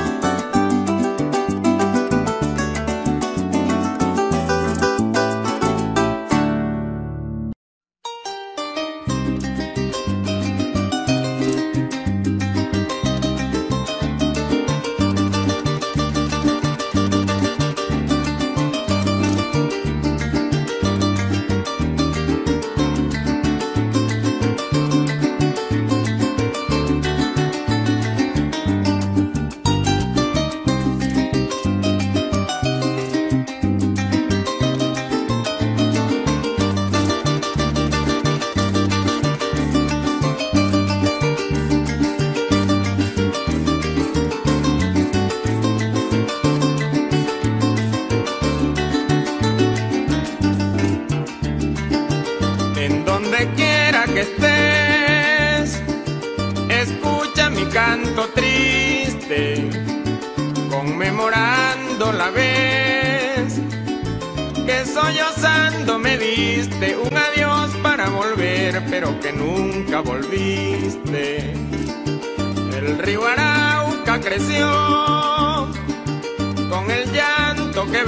Speaker 2: Que estés, escucha mi canto triste, conmemorando la vez que sollozando me diste un adiós para volver, pero que nunca volviste. El río Arauca creció con el llanto que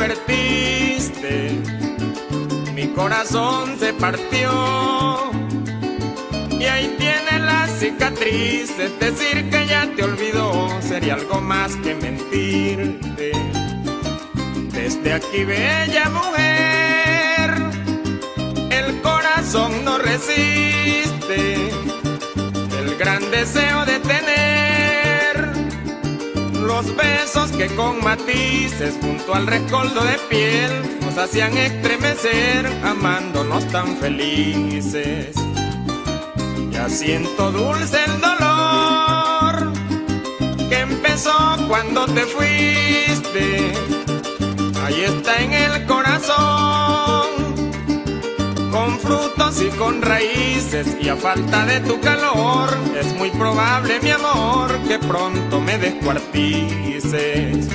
Speaker 2: vertiste, mi corazón se partió
Speaker 1: y ahí tiene la cicatriz. Es decir que ya te olvidó, sería algo más que mentirte. Desde aquí, bella mujer, el corazón no resiste el gran deseo de tener los besos que con matices junto al rescoldo de piel nos hacían estremecer, amándonos tan felices. Ya siento dulce el dolor que empezó cuando te fuiste. Ahí está en el corazón, con frutos y con raíces, y a falta de tu calor es muy probable, mi amor, que pronto me descuartices.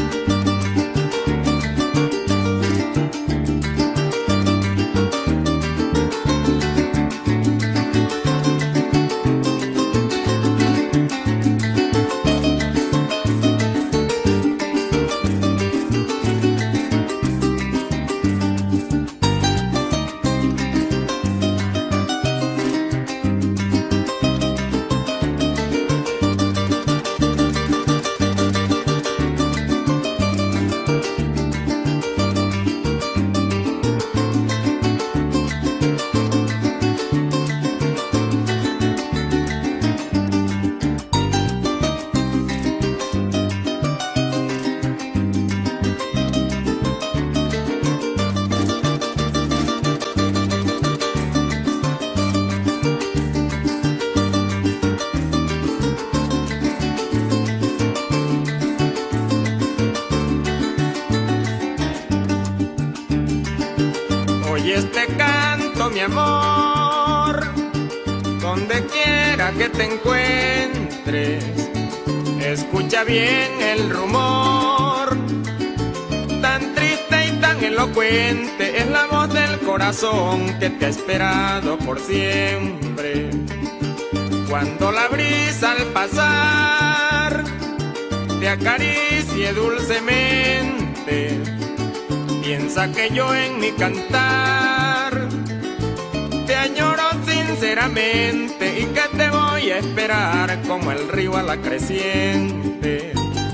Speaker 1: Este canto, mi amor, donde quiera que te encuentres, escucha bien el rumor. Tan triste y tan elocuente es la voz del corazón que te ha esperado por siempre. Cuando la brisa al pasar te acaricie dulcemente, piensa que yo en mi cantar te añoro sinceramente y que te voy a esperar como el río a la creciente.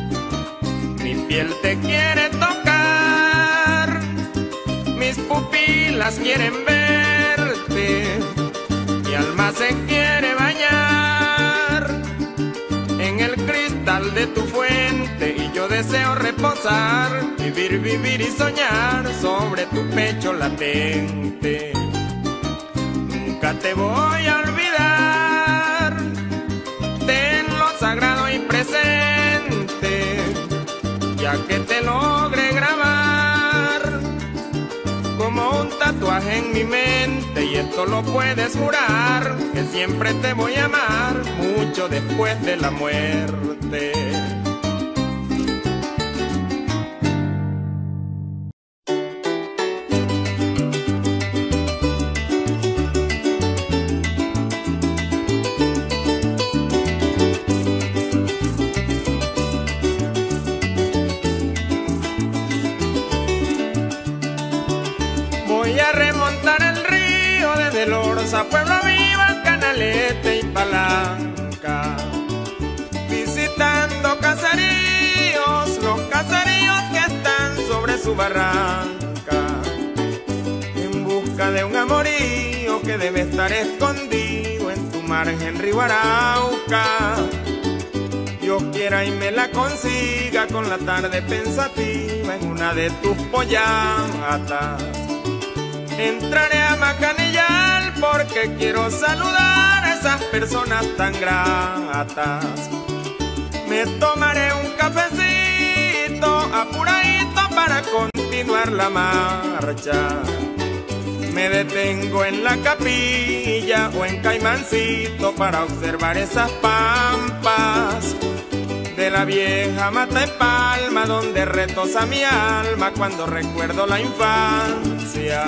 Speaker 1: Mi piel te quiere tocar, mis pupilas quieren verte, mi alma se quiere bañar en el cristal de tu fuente, y yo deseo reposar, vivir, vivir y soñar sobre tu pecho latente. Nunca te voy a olvidar, tenlo sagrado y presente, ya que te logré grabar como un tatuaje en mi mente, y esto lo puedes jurar, que siempre te voy a amar, mucho después de la muerte. Voy a remontar el río desde Lorza, Pueblo Viva, Canalete y Palanca, visitando caseríos, los caseríos que están sobre su barranca, en busca de un amorío que debe estar escondido en tu margen río Arauca. Dios quiera y me la consiga con la tarde pensativa en una de tus pollatas. Entraré a Macanillal porque quiero saludar a esas personas tan gratas. Me tomaré un cafecito apuradito para continuar la marcha. Me detengo en la Capilla o en Caimancito para observar esas pampas de la vieja Mata de Palma, donde retosa mi alma cuando recuerdo la infancia.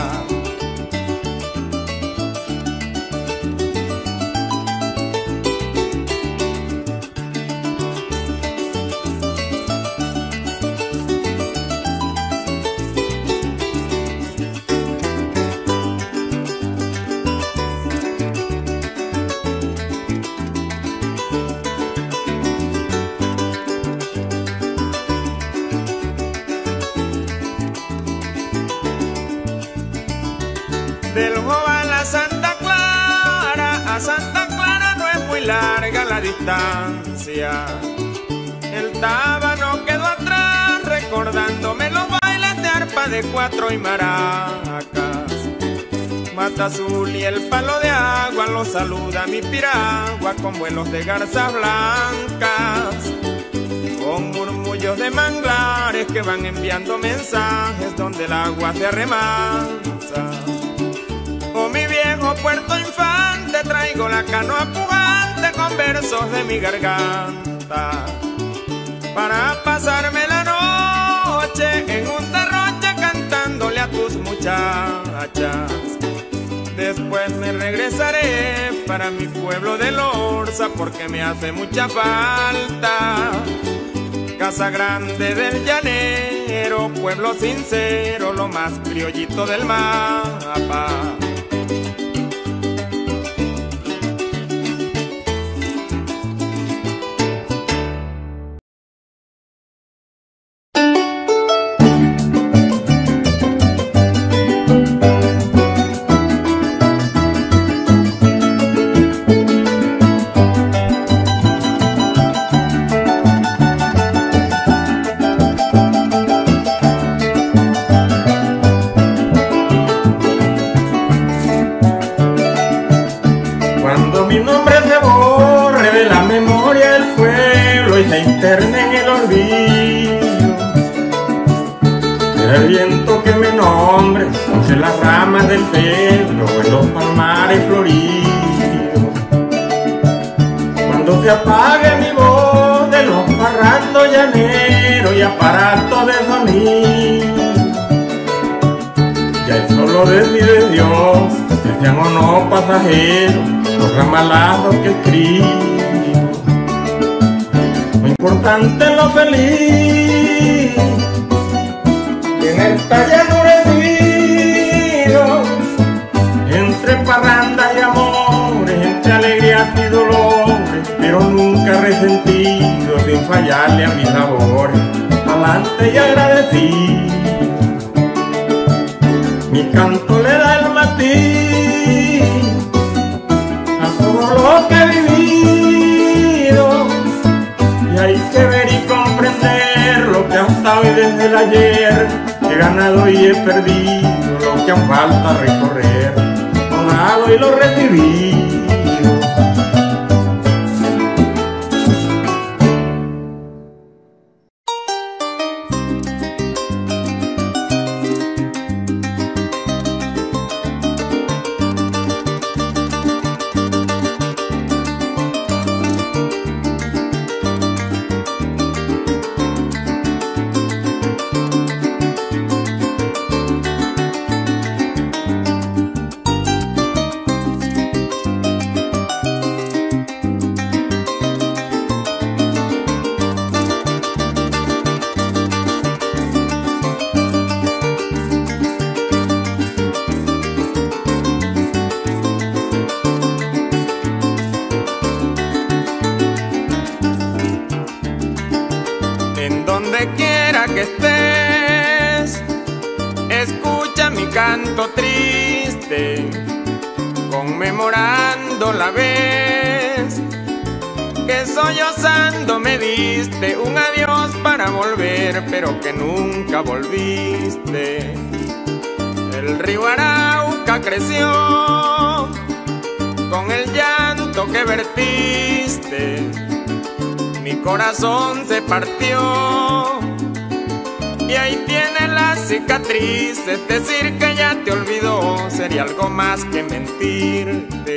Speaker 1: Santa Clara no es muy larga la distancia. El tábano quedó atrás recordándome los bailes de arpa de cuatro y maracas. Mata Azul y el Palo de Agua lo saluda mi piragua con vuelos de garzas blancas, con murmullos de manglares que van enviando mensajes donde el agua se arremansa. Oh, mi viejo Puerto Infante, traigo la canoa pujante con versos de mi garganta, para pasarme la noche en un derroche cantándole a tus muchachas. Después me regresaré para mi pueblo de Lorza porque me hace mucha falta. Casa grande del llanero, pueblo sincero, lo más criollito del mapa.
Speaker 2: En el olvido, será el viento que me nombre entre las ramas del Pedro en los palmares floridos. Cuando se apague mi voz de los parrandos llaneros y aparatos de sonido, ya es solo decide Dios que sean o no pasajeros los ramalados que escribo. Importante lo feliz que en esta llanura he vivido, entre parrandas y amores, entre alegrías y dolores, pero nunca resentido, sin fallarle a mis labores, palante y agradecido. Mi canto le da el matiz a todo lo que he vivido, y hay que ver y comprender lo que hasta hoy desde el ayer he ganado y he perdido, lo que aún falta recorrer, lo dado y lo recibido.
Speaker 1: Que estés, escucha mi canto triste, conmemorando la vez que sollozando me diste un adiós para volver, pero que nunca volviste. El río Arauca creció con el llanto que vertiste, mi corazón se partió y ahí tienes la cicatriz. Es decir que ya te olvidó sería algo más que mentirte.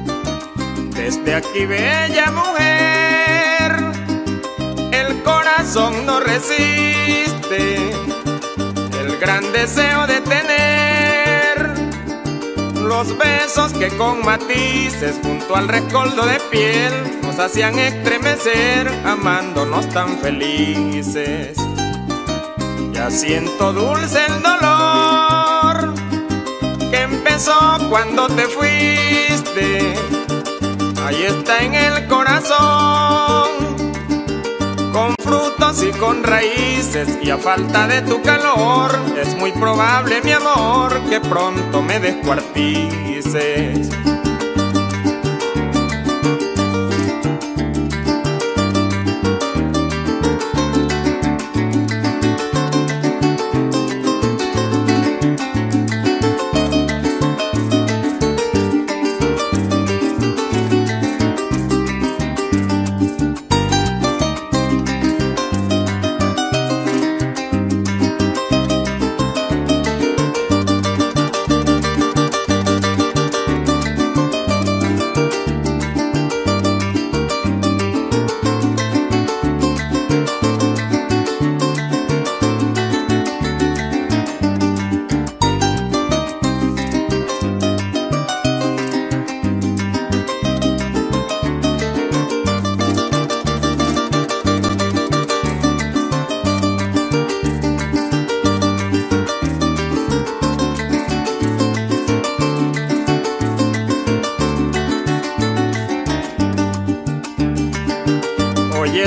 Speaker 1: Desde aquí, bella mujer, el corazón no resiste el gran deseo de tener los besos que con matices junto al rescoldo de piel nos hacían estremecer, amándonos tan felices. Ya siento dulce el dolor que empezó cuando te fuiste. Ahí está en el corazón, con frutos y con raíces, y a falta de tu calor es muy probable, mi amor, que pronto me descuartices.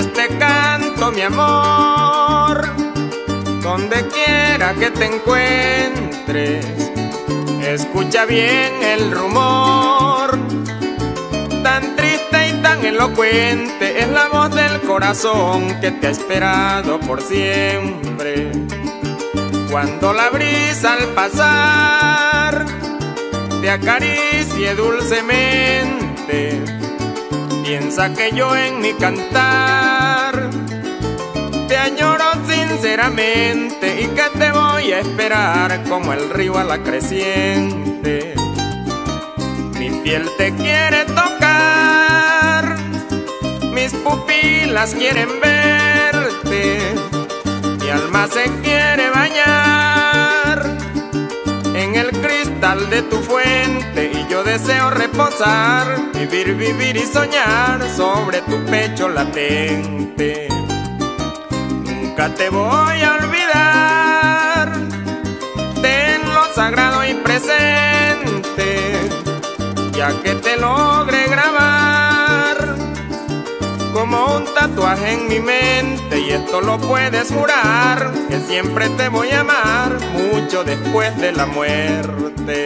Speaker 1: te canto, mi amor, donde quiera que te encuentres, escucha bien el rumor. Tan triste y tan elocuente es la voz del corazón que te ha esperado por siempre. Cuando la brisa al pasar te acaricie dulcemente, piensa que yo en mi cantar te añoro sinceramente y que te voy a esperar como el río a la creciente. Mi piel te quiere tocar, mis pupilas quieren verte, mi alma se quiere bañar en el cristal de tu fuente y yo deseo reposar, vivir, vivir y soñar sobre tu pecho latente. Nunca te voy a olvidar, tenlo sagrado y presente, ya que te logré grabar como un tatuaje en mi mente, y esto lo puedes jurar, que siempre te voy a amar mucho después de la muerte.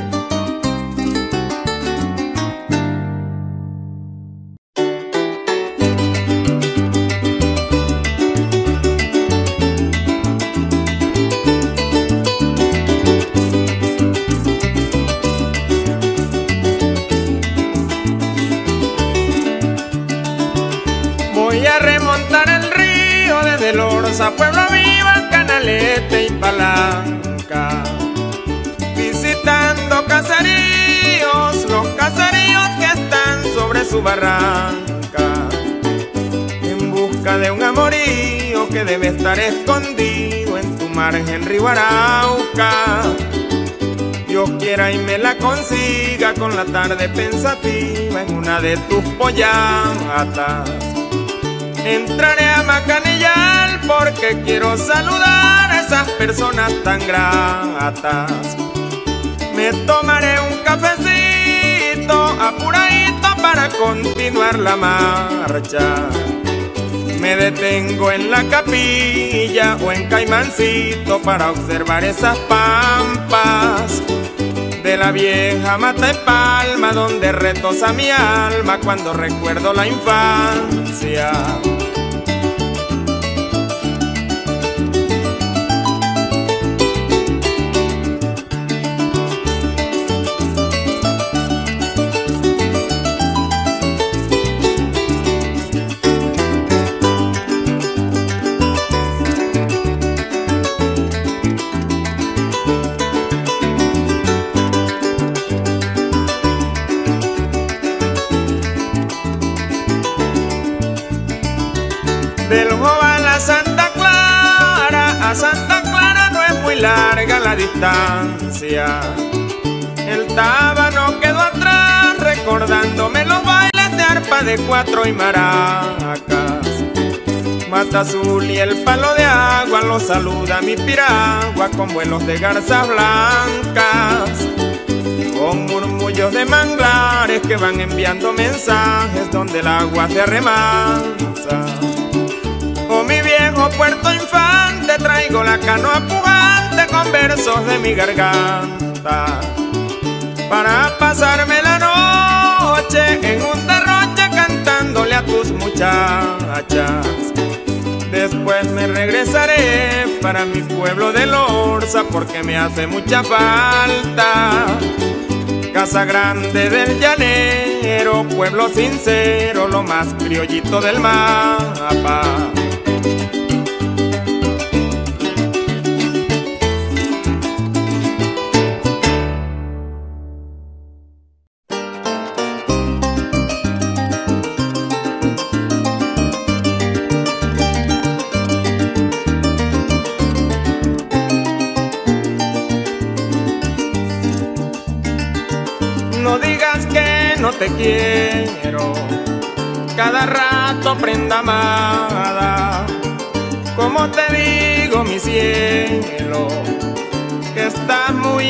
Speaker 1: Voy a remontar el río desde Lorza, Pueblo Viva, Canalete y Palanca, visitando caseríos, los caseríos que están sobre su barranca, en busca de un amorío que debe estar escondido en tu margen río Arauca. Dios quiera y me la consiga con la tarde pensativa en una de tus pollatas. Entraré a Macanillal porque quiero saludar a esas personas tan gratas. Me tomaré un cafecito apuradito para continuar la marcha. Me detengo en la capilla o en Caimancito para observar esas pampas de la vieja Mata de Palma, donde retosa mi alma cuando recuerdo la infancia. Del Joval a Santa Clara, a Santa Clara no es muy larga la distancia. El tábano quedó atrás recordándome los bailes de arpa de cuatro y maracas. Mata Azul y el Palo de Agua lo saluda mi piragua con vuelos de garzas blancas, con murmullos de manglares que van enviando mensajes donde el agua se remansa. Oh, mi viejo Puerto Infante, traigo la canoa pujante con versos de mi garganta, para pasarme la noche en un derroche cantándole a tus muchachas. Después me regresaré para mi pueblo de Lorza porque me hace mucha falta. Casa Grande del Llanero, pueblo sincero, lo más criollito del mapa. No digas que no te quiero, cada rato prenda amada. Como te digo, mi cielo, que estás muy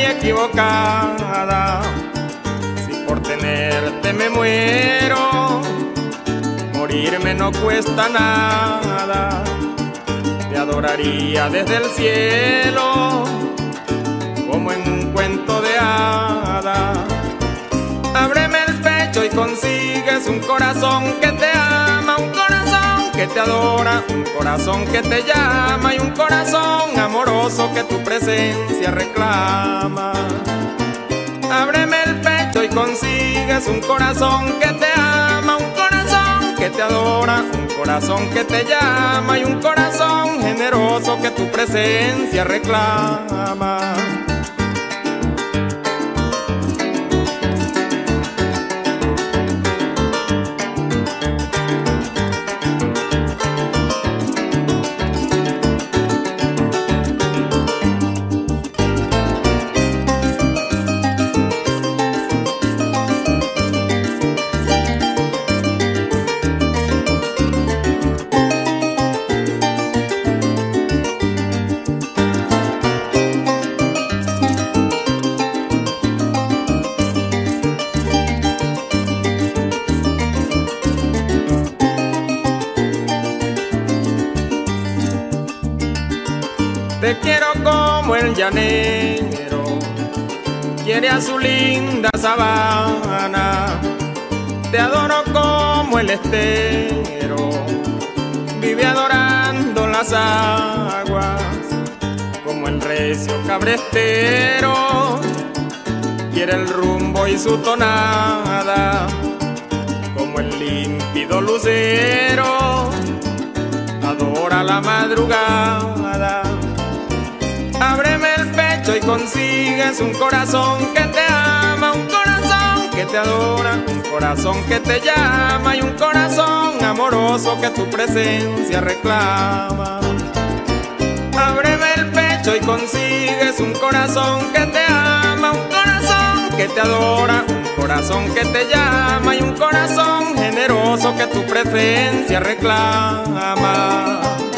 Speaker 1: equivocada. Si por tenerte me muero, morirme no cuesta nada. Te adoraría desde el cielo, como en un cuento de hadas. Ábreme el pecho y consigues un corazón que te ama, un corazón que te adora, un corazón que te llama y un corazón amoroso que tu presencia reclama. Ábreme el pecho y consigues un corazón que te ama, un corazón que te adora, un corazón que te llama y un corazón generoso que tu presencia reclama. Te quiero como el llanero quiere a su linda sabana. Te adoro como el estero vive adorando las aguas. Como el recio cabrestero quiere el rumbo y su tonada. Como el límpido lucero adora la madrugada. Ábreme el pecho y consigues un corazón que te ama, un corazón que te adora, un corazón que te llama y un corazón amoroso que tu presencia reclama. Ábreme el pecho y consigues un corazón que te ama, un corazón que te adora, un corazón que te llama y un corazón generoso que tu presencia reclama.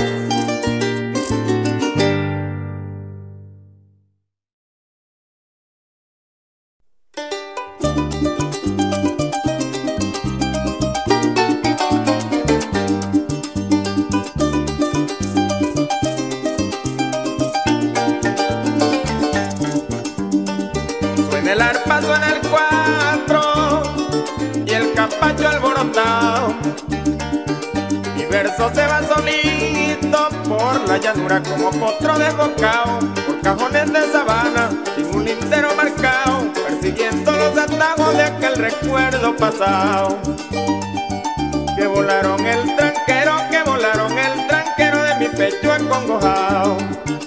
Speaker 3: El arpa suena el cuatro y el capacho alborotado. Mi verso se va solito por la llanura como potro desbocado, por cajones de sabana sin un lindero marcado, persiguiendo los atajos de aquel recuerdo pasado. Que volaron el tranquero, que volaron el tranquero de mi pecho acongojado.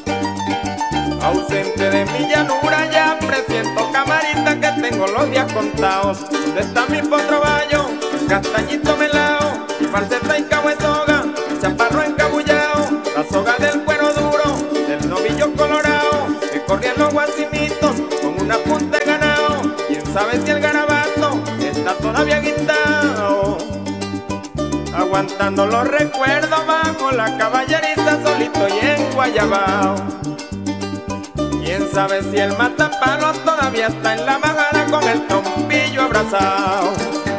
Speaker 3: Ausente de mi llanura ya presiento, camarita, que tengo los días contados. ¿Dónde está mi potro bayo, el castañito melao, mi falseta y cabo de soga, el chaparro encabullao, la soga del cuero duro, del novillo colorado, que corrían los guasimitos con una punta de ganado? ¿Quién sabe si el garabato está todavía guindao? Aguantando los recuerdos bajo la caballeriza, solito y en Guayabao. ¿Quién sabe si el matapalos todavía está en la majada con el trompillo abrazado?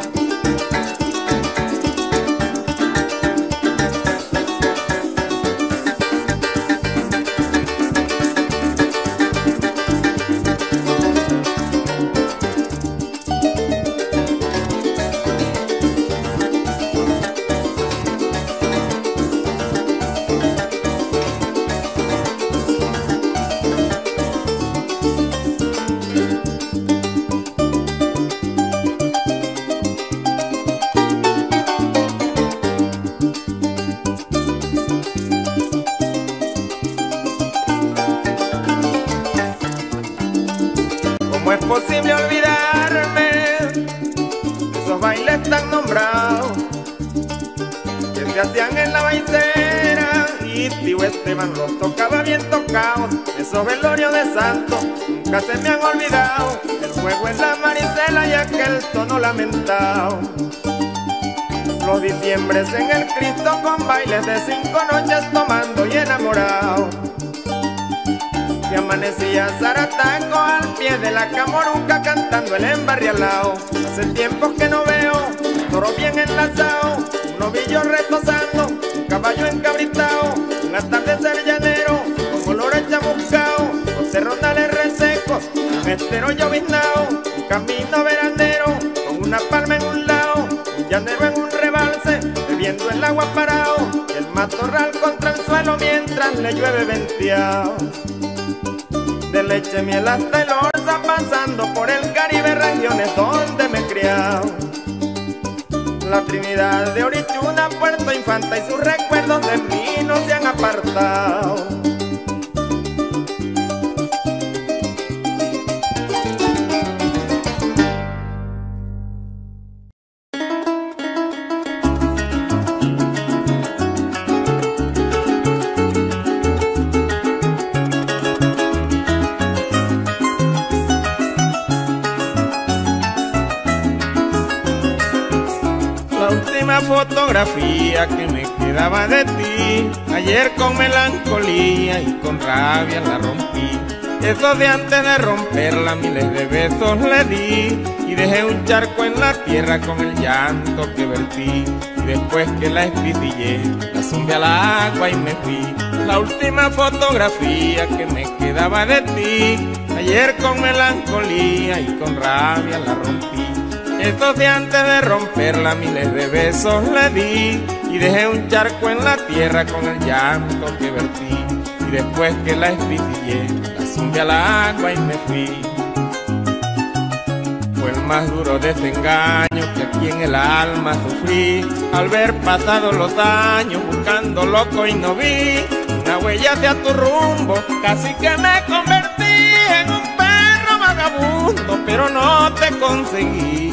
Speaker 3: ¿Cómo es posible olvidarme de esos bailes tan nombrados que se hacían en la baicera y tío Esteban los tocaba bien tocados? Esos velorios de santos nunca se me han olvidado, el fuego en la maricela y aquel tono lamentado. Los diciembres en el Cristo con bailes de cinco noches tomando y enamorado. Que amanecía Zarataco al pie de la Camoruca cantando el embarrialao. Hace tiempos que no veo toro bien enlazado, un novillo retozando, un caballo encabritao, un atardecer llanero, con olores chamuscao, con cerronales resecos, un estero lloviznao, un camino veranero, con una palma en un lado, un llanero en un rebalse, bebiendo el agua parado, y el matorral contra el suelo mientras le llueve venteado. De leche, miel hasta el orza, pasando por el Caribe, regiones donde me he criado. La Trinidad de Orichuna, Puerto Infanta y sus recuerdos de mí no se han apartado.
Speaker 1: Fotografía que me quedaba de ti, ayer con melancolía y con rabia la rompí. Eso de antes de romperla miles de besos le di, y dejé un charco en la tierra con el llanto que vertí. Y después que la espitillé, la zumbé al agua y me fui. La última fotografía que me quedaba de ti, ayer con melancolía y con rabia la rompí. Eso de antes de romperla miles de besos le di, y dejé un charco en la tierra con el llanto que vertí. Y después que la espitillé, la zumbé al agua y me fui. Fue el más duro desengaño que aquí en el alma sufrí, al ver pasado los años buscando loco y no vi una huella hacia tu rumbo. Casi que me convertí en un perro vagabundo, pero no te conseguí.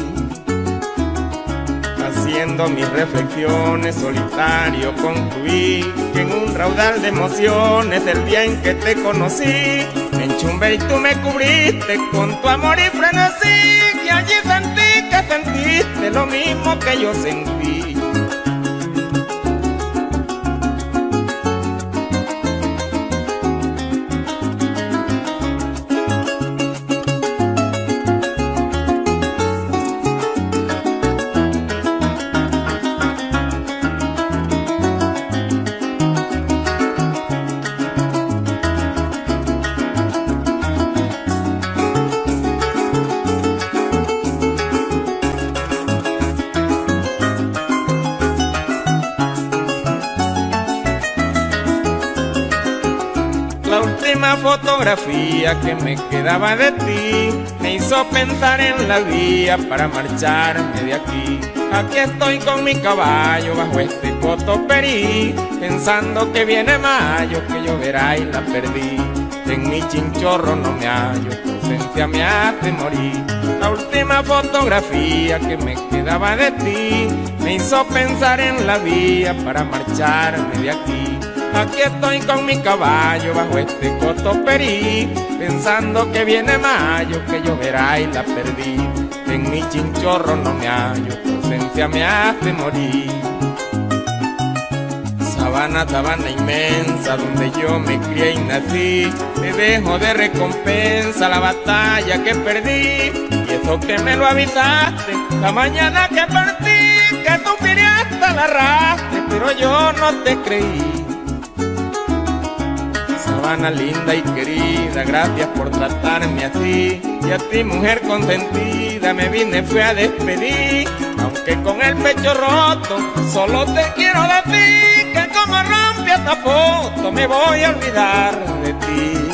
Speaker 1: Haciendo mis reflexiones solitario concluí que en un raudal de emociones el día en que te conocí me enchumbé y tú me cubriste con tu amor y frenesí, y allí sentí que sentiste lo mismo que yo sentí. Fotografía que me quedaba de ti me hizo pensar en la vía para marcharme de aquí. Aquí estoy con mi caballo bajo este cotoperí, pensando que viene mayo, que lloverá y la perdí. En mi chinchorro no me hallo, tu ausencia me hace morir. La última fotografía que me quedaba de ti me hizo pensar en la vía para marcharme de aquí. Aquí estoy con mi caballo bajo este cotoperí, pensando que viene mayo, que lloverá y la perdí. En mi chinchorro no me hallo, tu ausencia me hace morir. Sabana, sabana inmensa, donde yo me crié y nací, te dejo de recompensa la batalla que perdí. Y eso que me lo avisaste la mañana que partí, que sufriré hasta la arrastre, pero yo no te creí. Sabana linda y querida, gracias por tratarme así, y a ti mujer consentida me vine fue a despedir. Aunque con el pecho roto, solo te quiero decir que como rompí esta foto me voy a olvidar de ti.